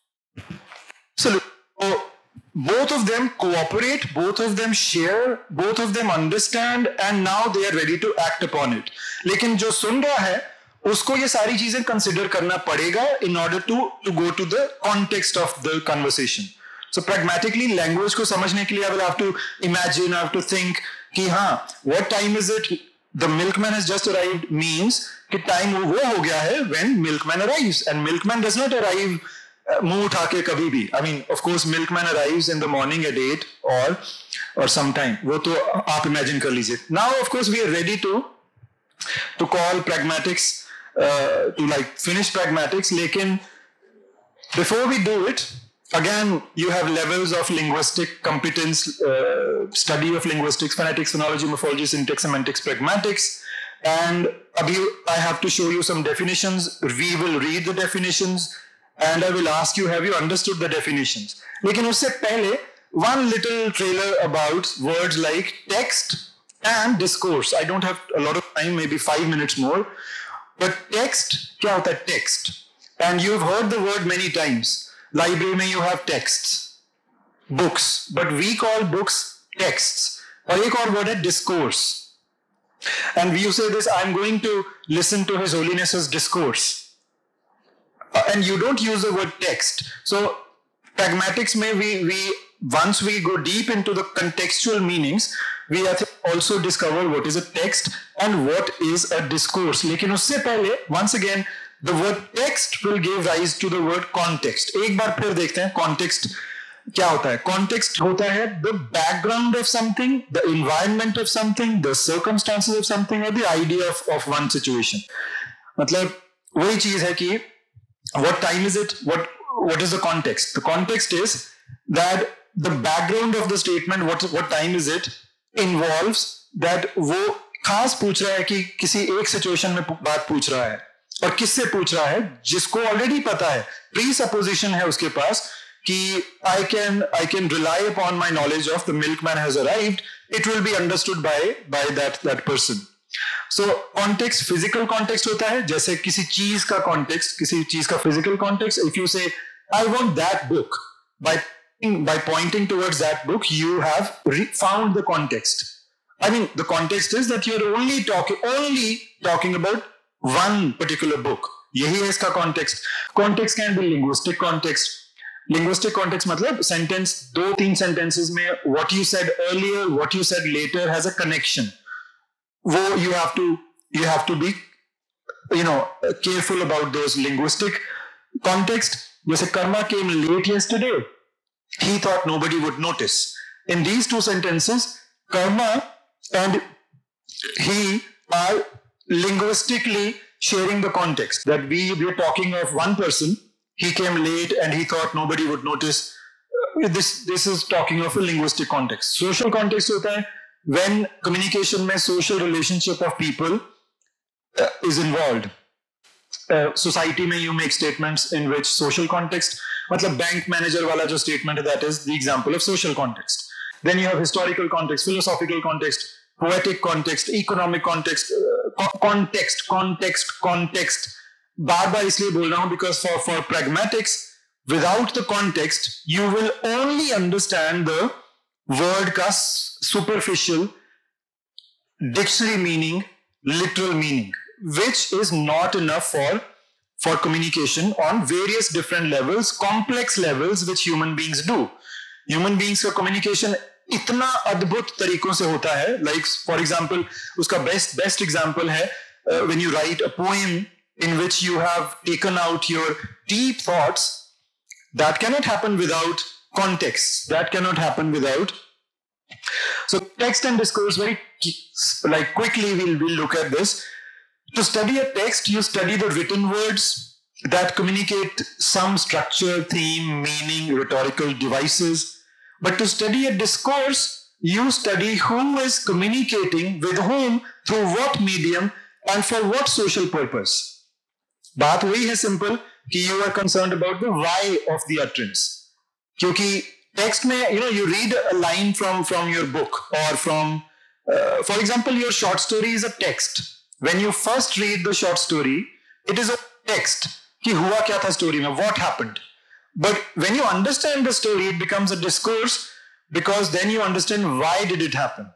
So look, both of them cooperate, both of them share, both of them understand, and now they are ready to act upon it. लेकिन जो सुन रहा है उसको ये सारी चीजें consider करना पड़ेगा in order to to go to the context of the conversation. So pragmatically language को समझने के लिए I will have to imagine, I have to think कि हाँ, what time is it? The milkman has just arrived means कि time वो हो गया है when milkman arrives, and milkman does not arrive मुंह उठा के कभी भी. I mean, of course, milkman arrives in the morning at eight or or sometime. वो तो आप imagine कर लीजिए. Now, of course, we are ready to to call pragmatics. Uh, to like finish pragmatics, lekin before we do it, again you have levels of linguistic competence, uh, study of linguistics, phonetics, phonology, morphology, syntax, semantics, pragmatics, and abhi I have to show you some definitions. We will read the definitions and I will ask you, have you understood the definitions? Lekin usse pehle one little trailer about words like text and discourse. I don't have a lot of time, maybe five minutes more. But text, क्या होता है text? And you've heard the word many times. Library में you have texts, books, but we call books texts. और एक और word है discourse. And you say this, I'm going to listen to His Holiness's discourse. Uh, and you don't use the word text. So pragmatics में we we once we go deep into the contextual meanings, we I think also discover what is a text and what is a discourse. लेकिन उससे पहले, once again, the word text will give rise to the word context. एक बार फिर देखते हैं context क्या होता है. Context होता है the background of something, the environment of something, the circumstances of something, or the idea of, of one situation. मतलब वही चीज है कि what time is it? What what is the context? The context is that the background of the statement, what what time is it, involves that वो खास पूछ रहा है कि किसी एक सिचुएशन में बात पूछ रहा है और किससे पूछ रहा है, जिसको ऑलरेडी पता है, प्री सपोजिशन है उसके पास कि I can I can rely upon my knowledge of the milkman has arrived. It will be understood by by that that person. So context, physical context होता है, जैसे किसी चीज का context, किसी चीज का physical context. If you say I want that book, by by pointing towards that book, you have re- found the context. I mean, the context is that you're only talking only talking about one particular book. यही है इसका context. Context can be linguistic context. Linguistic context मतलब sentence, दो तीन sentences में what you said earlier, what you said later has a connection. वो you have to you have to be you know careful about those linguistic context. जैसे Karma came late yesterday, he thought nobody would notice. In these two sentences, Karma and he are linguistically sharing the context that we we are talking of one person. He came late and he thought nobody would notice. Uh, this this is talking of a linguistic context. Social context होता है when communication में social relationship of people uh, is involved. Uh, society में you make statements in which social context, मतलब bank manager वाला जो statement that is the example of social context. Then you have historical context, philosophical context, poetic context, economic context, uh, context, context, context. बार बार इसलिए बोल रहा हूं because for for pragmatics, without the context, you will only understand the word का superficial dictionary meaning, literal meaning, which is not enough for for communication on various different levels, complex levels which human beings do. Human beings का communication इतना अद्भुत तरीकों से होता है. Like for example, उसका best best example है uh, when you write a poem in which you have taken out your deep thoughts. That cannot happen without context. That cannot happen without. So text and discourse, very like quickly we'll, we'll look at this. To study a text, you study the written words that communicate some structure, theme, meaning, rhetorical devices. But to study a discourse, you study who is communicating with whom, through what medium, and for what social purpose. बात वही है simple कि you are concerned about the why of the utterance. क्योंकि text में you know you read a line from from your book or from uh, for example your short story is a text. When you first read the short story, it is a text कि हुआ क्या था story में, what happened. But when you understand the story, it becomes a discourse because then you understand why did it happen.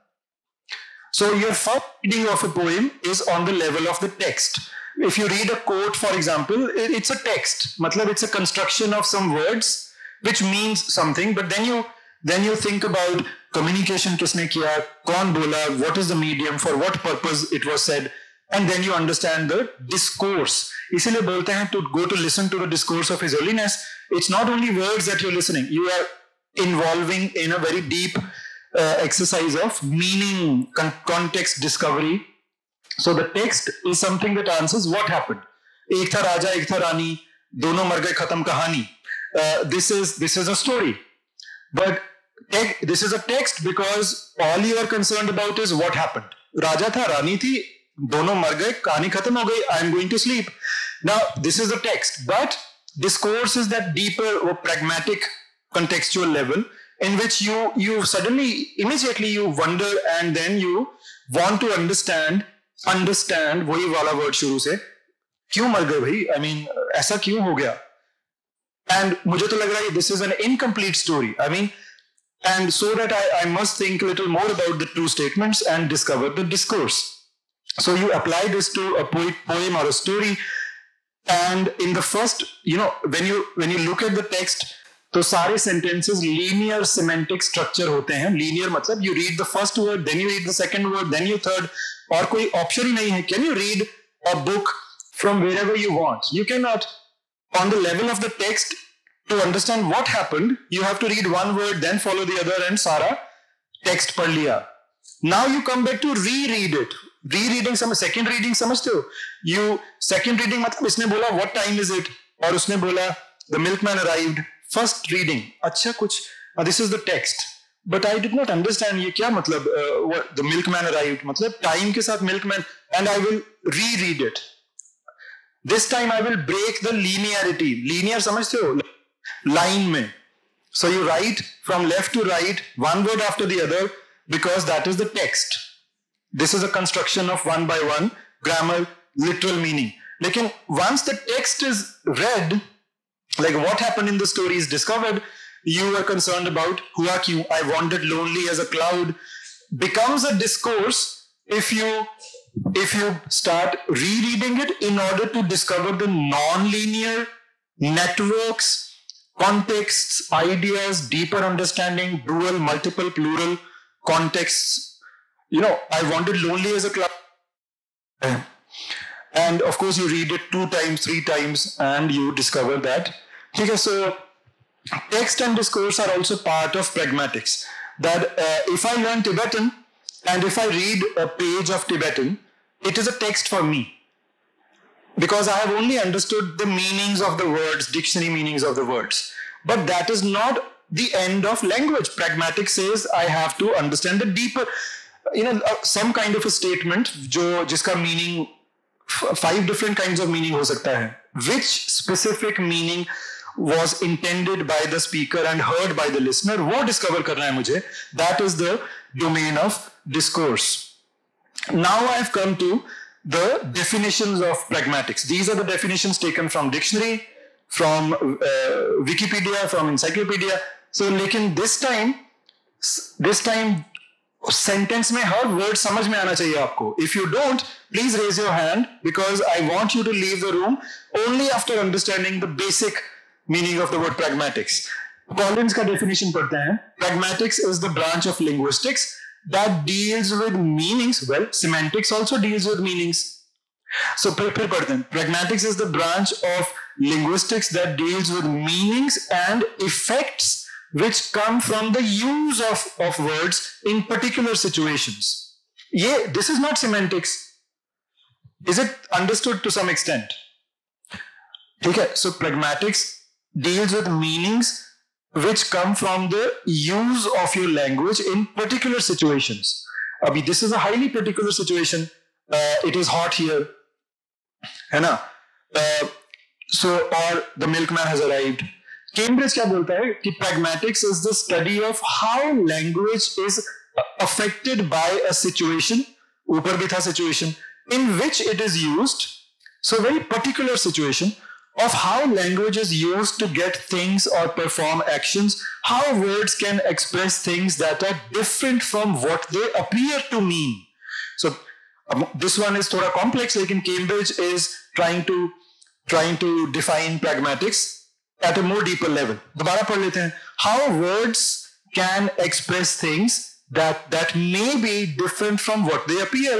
So your first reading of a poem is on the level of the text. If you read a quote, for example, it's a text. Matlab, it's a construction of some words which means something. But then you then you think about communication किसने किया, कौन बोला, what is the medium, for what purpose it was said, and then you understand the discourse. इसीलिए बोलते हैं to go to listen to the discourse of His Holiness. It's not only words that you're listening. You are involving in a very deep uh, exercise of meaning, con- context discovery. So the text is something that answers what happened. एक था राजा, एक था रानी, दोनों मर गए, खत्म कहानी. Uh, this is this is a story, but te- this is a text because all you are concerned about is what happened. राजा था, रानी थी, दोनों मर गए, कहानी खत्म हो गई. I am going to sleep. Now this is the text, but discourse is that deeper or pragmatic contextual level in which you you suddenly immediately you wonder and then you want to understand. Understand वही वाला word शुरू से, क्यों मर गए भाई, I mean ऐसा क्यों हो गया. एंड मुझे तो लग रहा है this is an incomplete story. I mean and so that I I must think little more about the two statements and discover the discourse. So you apply this to a poem और a story, and in the first, you know, when you when you look at the text, तो सारे sentences linear semantic structure होते हैं. Linear मतलब you read the first word, then you read the second word, then you third, और कोई option ही नहीं है. Can you read a book from wherever you want? You can not. On the level of the text, to understand what happened, you have to read one word then follow the other and सारा text पढ़ लिया. Now you come back to reread it. री reading समझ, second reading समझते हो? You second reading मतलब इसने बोला व्हाट टाइम इज इट, और उसने बोला the milkman arrived. First reading, अच्छा कुछ, this is the text, but I did not understand ये क्या मतलब, द मिल्कमैन अराइव्ड मतलब टाइम के साथ milkman, and I will reread it. This time I will break the linearity. Linear समझते हो? लाइन में. So you write from left to right, one word after the other, because that is the text. This is a construction of one by one grammar, literal meaning. Lekin once the text is read, like what happened in the story is discovered, you are concerned about hua kyun, I wandered lonely as a cloud, becomes a discourse if you if you start rereading it in order to discover the non-linear networks, contexts, ideas, deeper understanding, dual, multiple, plural contexts. You know, I wandered lonely as a cloud. And of course, you read it two times, three times, and you discover that. Okay, so text and discourse are also part of pragmatics. That uh, if I learn Tibetan and if I read a page of Tibetan, it is a text for me. Because I have only understood the meanings of the words, dictionary meanings of the words. But that is not the end of language. Pragmatics says I have to understand the deeper, you know, uh, some kind of a statement जो जिसका meaning five different kinds of meaning हो सकता है. Which specific meaning was intended by the speaker and heard by the listener, वो discover करना है मुझे. That is the domain of discourse. Now I have come to the definitions of pragmatics. These are the definitions taken from dictionary, from uh, Wikipedia, from encyclopedia. So लेकिन this time, this time sentence में हर word समझ में आना चाहिए आपको. If you don't, please raise your hand, because I want you to leave the room only after understanding the basic meaning of the word pragmatics. Collins का definition पढ़ते हैं. Pragmatics is the branch of linguistics that deals with meanings. Well, semantics also deals with meanings. So फिर फिर पढ़ते हैं. Pragmatics is the branch of linguistics that deals with meanings and effects which come from the use of, of words in particular situations. Yeah, this is not semantics. Is it understood to some extent? Okay, so pragmatics deals with meanings which come from the use of your language in particular situations. Abhi, this is a highly particular situation. Uh, it is hot here. है ना? Uh, so, or the milkman has arrived. Cambridge क्या बोलता है कि pragmatics is the study of how language is affected by a situation, ऊपर भी था situation, in which it is used. So very particular situation of how language is used to get things or perform actions, how words can express things that are different from what they appear to mean. So um, this one is थोड़ा complex, लेकिन Cambridge is trying to trying to define pragmatics at a more deeper level. दोबारा पढ़ लेते हैं. How words can express things that that may be different from what they appear.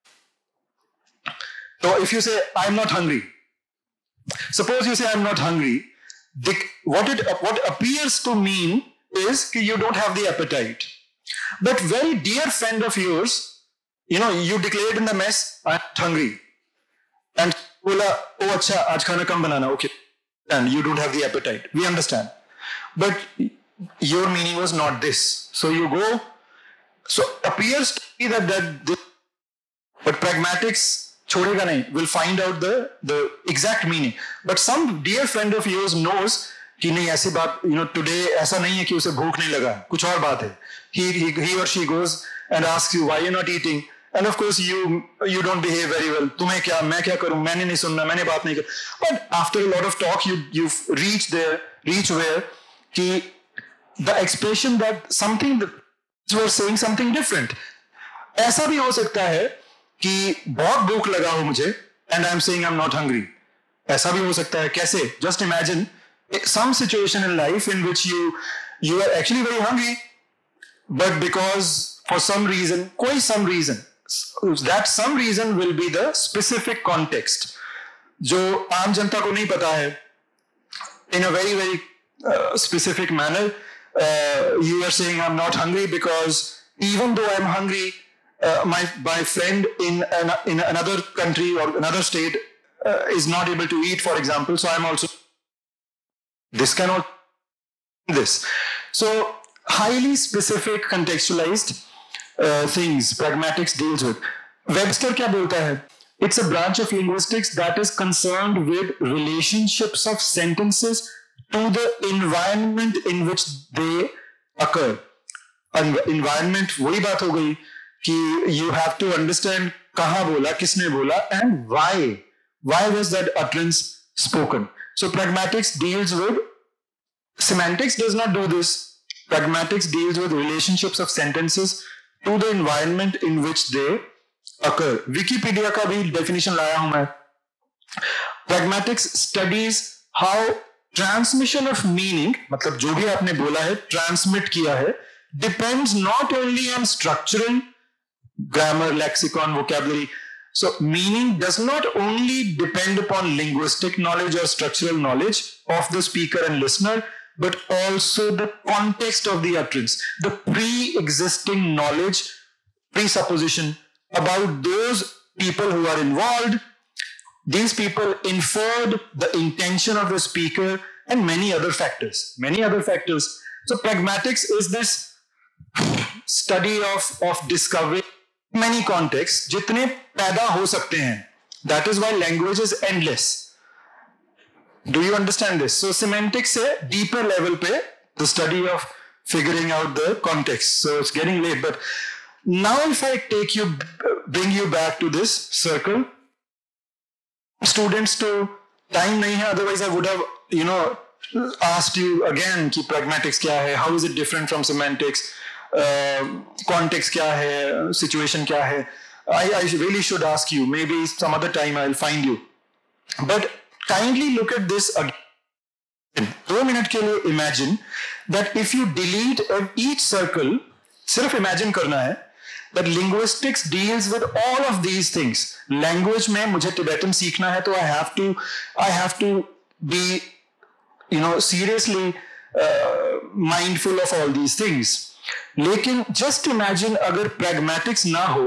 So if you say I'm not hungry, suppose you say I'm not hungry, the, what it what appears to mean is that you don't have the appetite. But very dear friend of yours, you know, you declared in the mess, I'm not hungry, and बोला, oh अच्छा आज खाना कम बनाना, okay. And you don't have the appetite. We understand. But your meaning was not this. So you go, so appears to be that, that this, but pragmatics chhodega nahi, will find out the, the exact meaning. But some dear friend of yours knows कि नहीं ऐसी बात, you know, today ऐसा नहीं है कि उसे भूख नहीं लगा, कुछ और बात है. He, he, he or she goes and asks you why you're not eating. And of course you you don't behave very well. तुम्हें क्या, मैं क्या करूं, मैंने नहीं सुनना, मैंने बात नहीं कर. But after a lot of talk, you you reach there, reach where कि the expression that something that you were saying something different. ऐसा भी हो सकता है कि बहुत भूख लगा हो मुझे and I'm saying I'm not hungry. ऐसा भी हो सकता है. कैसे? Just imagine some situation in life in which you you are actually very hungry, but because for some reason, koi some reason, that some reason will be the specific context जो आम जनता को नहीं पता है. In a very very uh, specific manner, uh, you are saying I'm not hungry because even though I'm hungry, uh, my my friend in an, in another country or another state uh, is not able to eat, for example. So I'm also this cannot this. So highly specific contextualized uh, things pragmatics deals with. Webster क्या बोलता है? It's a branch of linguistics that is concerned with relationships of sentences to the environment in which they occur. Environment वही बात हो गई कि you have to understand कहाँ बोला, किसने बोला, and why. Why was that utterance spoken? So pragmatics deals with, semantics does not do this. Pragmatics deals with relationships of sentences to the environment in which they occur. Wikipedia का भी definition लाया हूं मैं. Pragmatics studies how transmission of meaning, मतलब जो भी आपने बोला है, transmit किया है, depends not only on structural, grammar, lexicon, vocabulary. So meaning does not only depend upon linguistic knowledge or structural knowledge of the speaker and listener, but also the context of the utterance, the pre-existing knowledge, presupposition about those people who are involved. These people inferred the intention of the speaker and many other factors, many other factors. So pragmatics is this study of, of discovering many contexts, जितने पैदा हो सकते हैं. That is why language is endless. Do you understand this? So semantics से deeper level पे the study of figuring out the context. So it's getting late, but now if I take you, bring you back to this circle, students to time नहीं है, otherwise I would have, you know, asked you again कि pragmatics क्या है, how is it different from semantics, uh, context क्या है, situation क्या है. I, I really should ask you, maybe some other time I'll find you. But kindly look at this again. दो minute के लिए imagine that if you delete each circle, सिर्फ imagine करना है, that linguistics deals with all of these things. Language में मुझे Tibetan सीखना है तो I have to, I have to be, you know, seriously uh, mindful of all these things. लेकिन just imagine अगर pragmatics ना हो,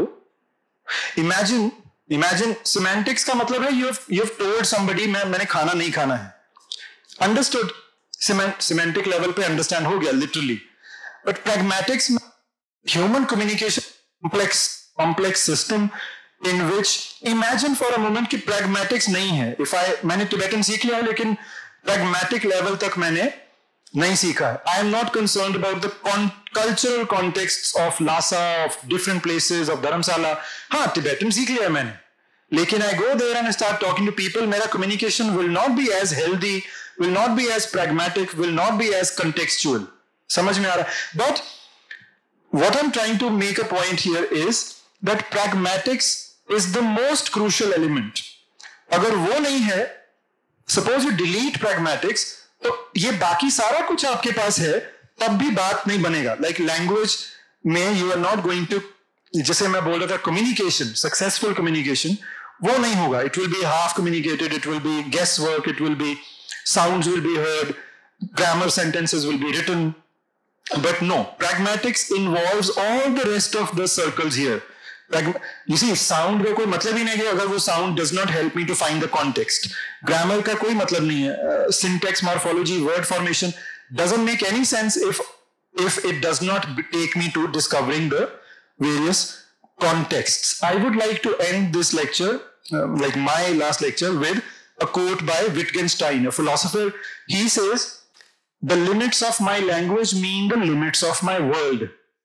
imagine, imagine semantics का मतलब है you have, you have told somebody मैं मैंने खाना नहीं खाना है. Understood? Semant, semantic level पे understand हो गया literally. But pragmatics में human communication complex complex system in which imagine for a moment कि pragmatics नहीं है. If I मैंने Tibetan सीख लिया है लेकिन pragmatic level तक मैंने नहीं सीखा है. I am not concerned about the con- cultural contexts of Lhasa, of different places, of Dharamsala. हाँ, Tibetan सीख लिया है मैंने. लेकिन I go there and I start talking to people. मेरा communication will not be as healthy, will not be as pragmatic, will not be as contextual. समझ में आ रहा है? But what I'm trying to make a point here is that pragmatics is the most crucial element. अगर वो नहीं है, suppose you delete pragmatics, तो ये बाकी सारा कुछ आपके पास है, तब भी बात नहीं बनेगा. Like language में you are not going to, जैसे मैं बोल रहा था communication, successful communication, वो नहीं होगा. It will be half communicated, it will be guesswork, it will be sounds will be heard, grammar sentences will be written. But no, pragmatics involves all the rest of the circles here. You see, sound का कोई मतलब ही नहीं है अगर वो sound does not help me to find the context. Grammar का कोई मतलब नहीं है. Uh, syntax, morphology, word formation doesn't make any sense if if it does not take me to discovering the various contexts. I would like to end this lecture, um, like my last lecture, with a quote by Wittgenstein, a philosopher. He says, "The limits of my language mean the limits of my world."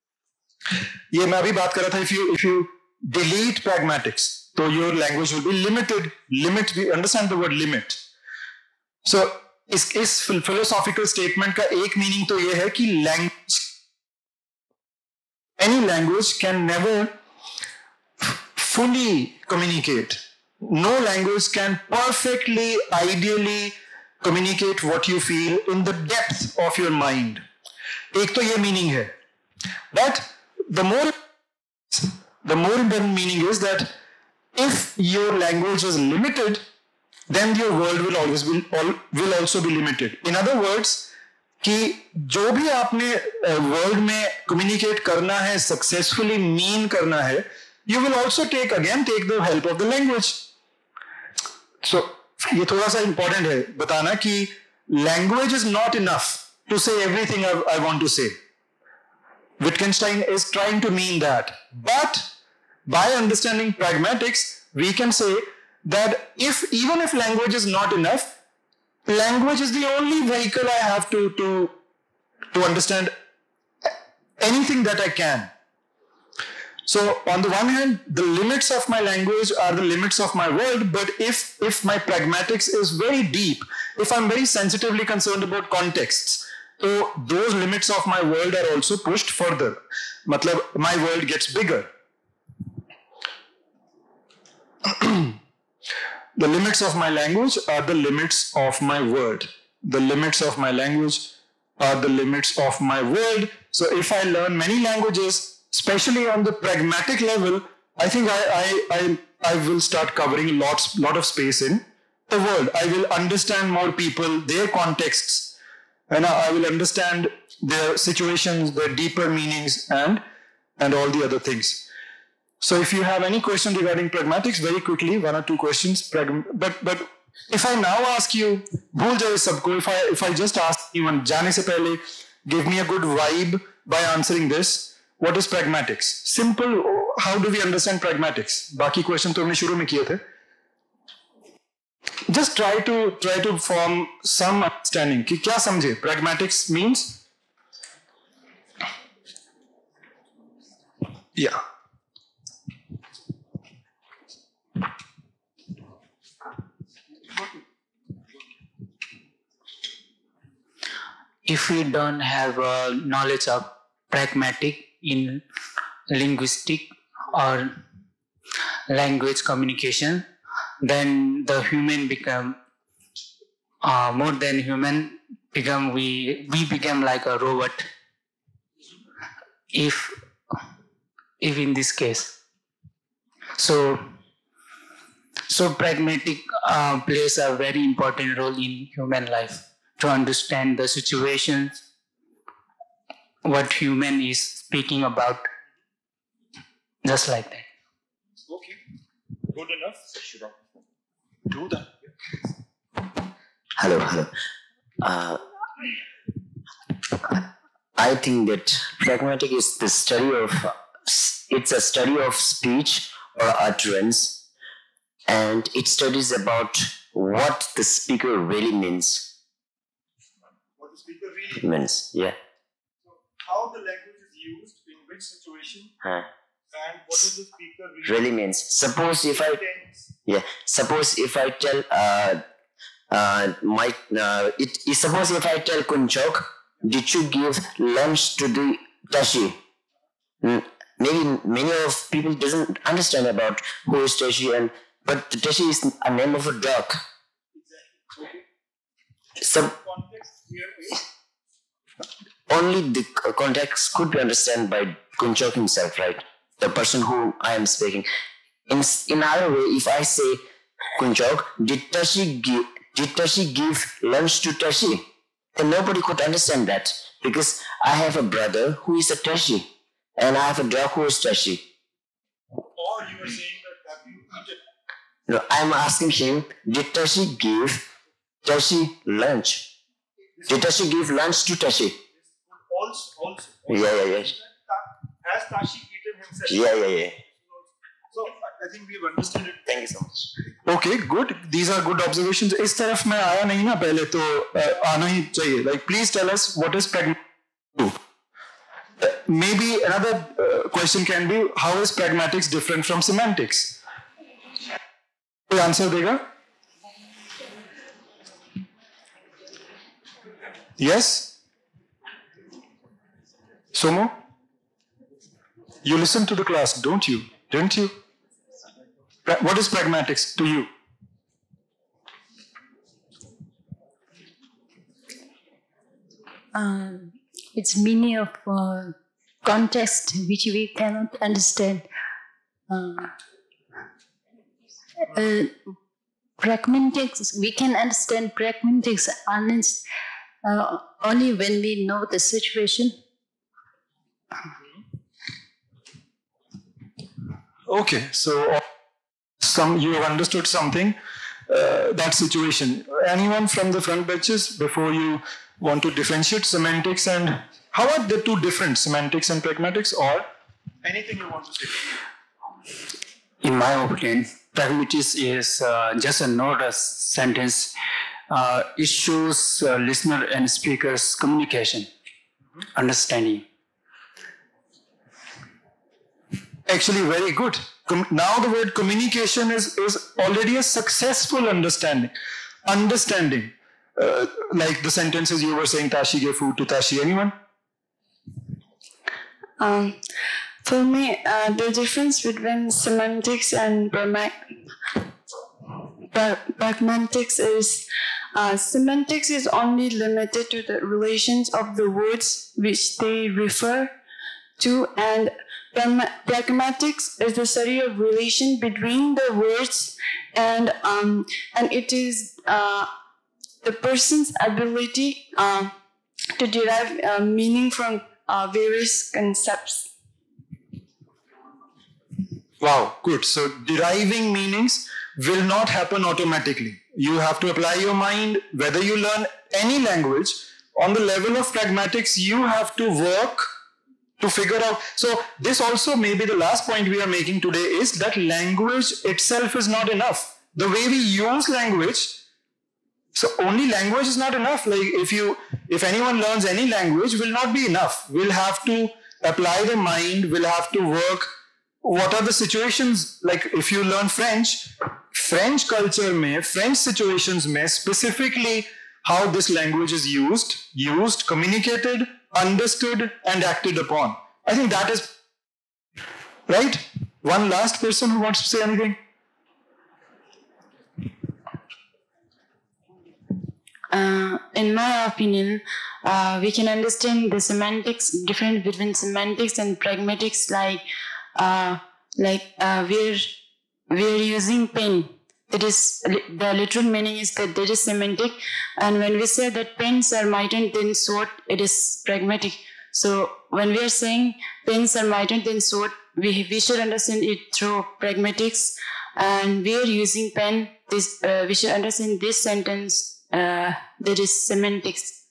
ये मैं अभी बात कर रहा था. If you if you delete pragmatics, so your language will be limited. Limit, we understand the word limit. So इस इस philosophical statement का एक meaning तो ये है कि language, any language can never fully communicate. No language can perfectly, ideally communicate what you feel in the depth of your mind. एक तो ये meaning है. But the more the more important meaning is that if your language is limited, then your world will always be will also be limited. In other words, कि जो भी आपने world में communicate करना है, सक्सेसफुली मीन करना है, you will also take again take the help of the language. So ये थोड़ा सा important है बताना कि language is not enough to say everything I, I want to say. Wittgenstein is trying to mean that. But by understanding pragmatics, we can say that if even if language is not enough, language is the only vehicle I have to, to, to understand anything that I can. So on the one hand, the limits of my language are the limits of my world, but if, if my pragmatics is very deep, if I'm very sensitively concerned about contexts, so those limits of my world are also pushed further. Matlab, my world gets bigger. The limits of my language are the limits of my world. The limits of my language are the limits of my world. So if I learn many languages, especially on the pragmatic level, I think I, I, I, I will start covering lots, lot of space in the world. I will understand more people, their contexts, and I will understand their situations, their deeper meanings, and, and all the other things. So if you have any question regarding pragmatics, very quickly, one or two questions. But, but if I now ask you, bhul jaye sabko, if I, if I just ask you, and jaane se pehle, give me a good vibe by answering this, what is pragmatics? Simple, how do we understand pragmatics? Baki question to humne shuru mein kiye the. Just try to, try to form some understanding. Ki kya samjhe? Pragmatics means? Yeah. If we don't have uh, knowledge of pragmatic in linguistic or language communication, then the human become uh, more than human. Become we we become like a robot. If if in this case, so so pragmatic uh, plays a very important role in human life. To understand the situations, what human is speaking about, just like that. Okay, good enough. Should I do that? Hello, hello. Uh, I think that pragmatic is the study of, it's a study of speech or utterance, and it studies about what the speaker really means. Speaker really means, yeah. So how the language is used, in which situation, huh. and what does the speaker really, really means. Suppose if I, yeah, suppose if I tell, uh, uh, my, uh, it, it, suppose if I tell Kunchok, did you give lunch to the Tashi? Maybe many of people doesn't understand about who is Tashi, and but the Tashi is a name of a dog. Exactly. Okay. So, only the context could be understood by Kunchok himself, right? The person who I am speaking. In in other way, if I say, Kunchok, did Tashi give did Tashi give lunch to Tashi? Then nobody could understand that, because I have a brother who is a Tashi, and I have a dog who is Tashi. Or you are saying that have you eaten? No, I am asking him, did Tashi give Tashi lunch? Did Tashi give lunch to Tashi? Also, also. Yeah, yeah, yeah. Has Tashi eaten himself? Yeah, yeah, yeah. So I think we have understood it. Thank you so much. Okay, good. These are good observations. इस तरफ मैं आया नहीं ना पहले, तो आना ही चाहिए. Like, please tell us what is pragmatic. Maybe another uh, question can be, how is pragmatics different from semantics? कोई आंसर देगा? Yes? Somo? You listen to the class, don't you? Didn't you? What is pragmatics to you? um, its meaning of uh, context which we cannot understand. Uh, uh, pragmatics, we can understand pragmatics honest, uh, only when we know the situation. Okay, so some you have understood something, uh, that situation. Anyone from the front benches before you want to differentiate semantics and how are the two different, semantics and pragmatics, or anything you want to say? In my opinion, pragmatics is uh, just a not a sentence. Uh, it shows uh, listener and speaker's communication, mm-hmm. understanding. Actually, very good. Com now the word communication is, is already a successful understanding. Understanding. Uh, like the sentences you were saying, Tashi gave food to Tashi. Anyone? Um, for me, uh, the difference between semantics and pragmatics is uh, semantics is only limited to the relations of the words which they refer to, and pragmatics is the study of relation between the words, and um, and it is uh, the person's ability uh, to derive uh, meaning from uh, various concepts. Wow, good. So deriving meanings will not happen automatically. You have to apply your mind, whether you learn any language. On the level of pragmatics, you have to work to figure out. So this also may be the last point we are making today, is that language itself is not enough. The way we use language, so only language is not enough. Like if you, if anyone learns any language, will not be enough. We'll have to apply the mind, we'll have to work. What are the situations, like if you learn French, French culture mein, French situations mein, specifically how this language is used, used, communicated, understood and acted upon. I think that is right. One last person who wants to say anything. Uh, in my opinion, uh, we can understand the semantics, difference between semantics and pragmatics, like uh, like uh, we're we're using pen. It is the literal meaning is that there is semantic, and when we say that pens are mighty than sword, it is pragmatic. So when we are saying pens are mighty than sword, we we should understand it through pragmatics, and we are using pen. This uh, we should understand this sentence. Uh, that is semantics.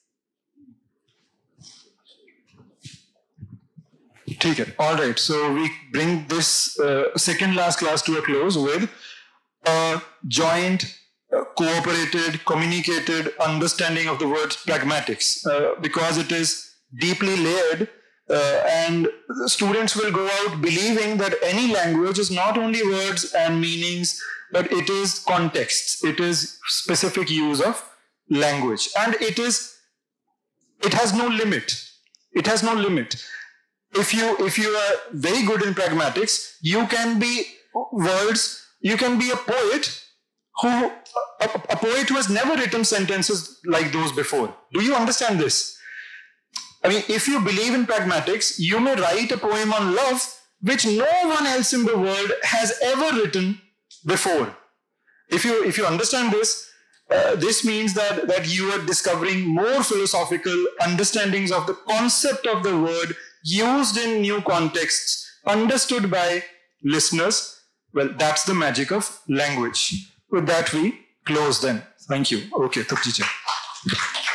Take it. All right. So we bring this uh, second last class to a close with a joint, uh, cooperated, communicated understanding of the word pragmatics, uh, because it is deeply layered, uh, and the students will go out believing that any language is not only words and meanings, but it is contexts, it is specific use of language, and it is, it has no limit. It has no limit. If you, if you are very good in pragmatics, you can be words, you can be a poet who, a, a poet who has never written sentences like those before. Do you understand this? I mean, if you believe in pragmatics, you may write a poem on love, which no one else in the world has ever written before. If you, if you understand this, uh, this means that, that you are discovering more philosophical understandings of the concept of the word used in new contexts, understood by listeners. Well, that's the magic of language. With that, we close then. Thank you. Okay, Tukji.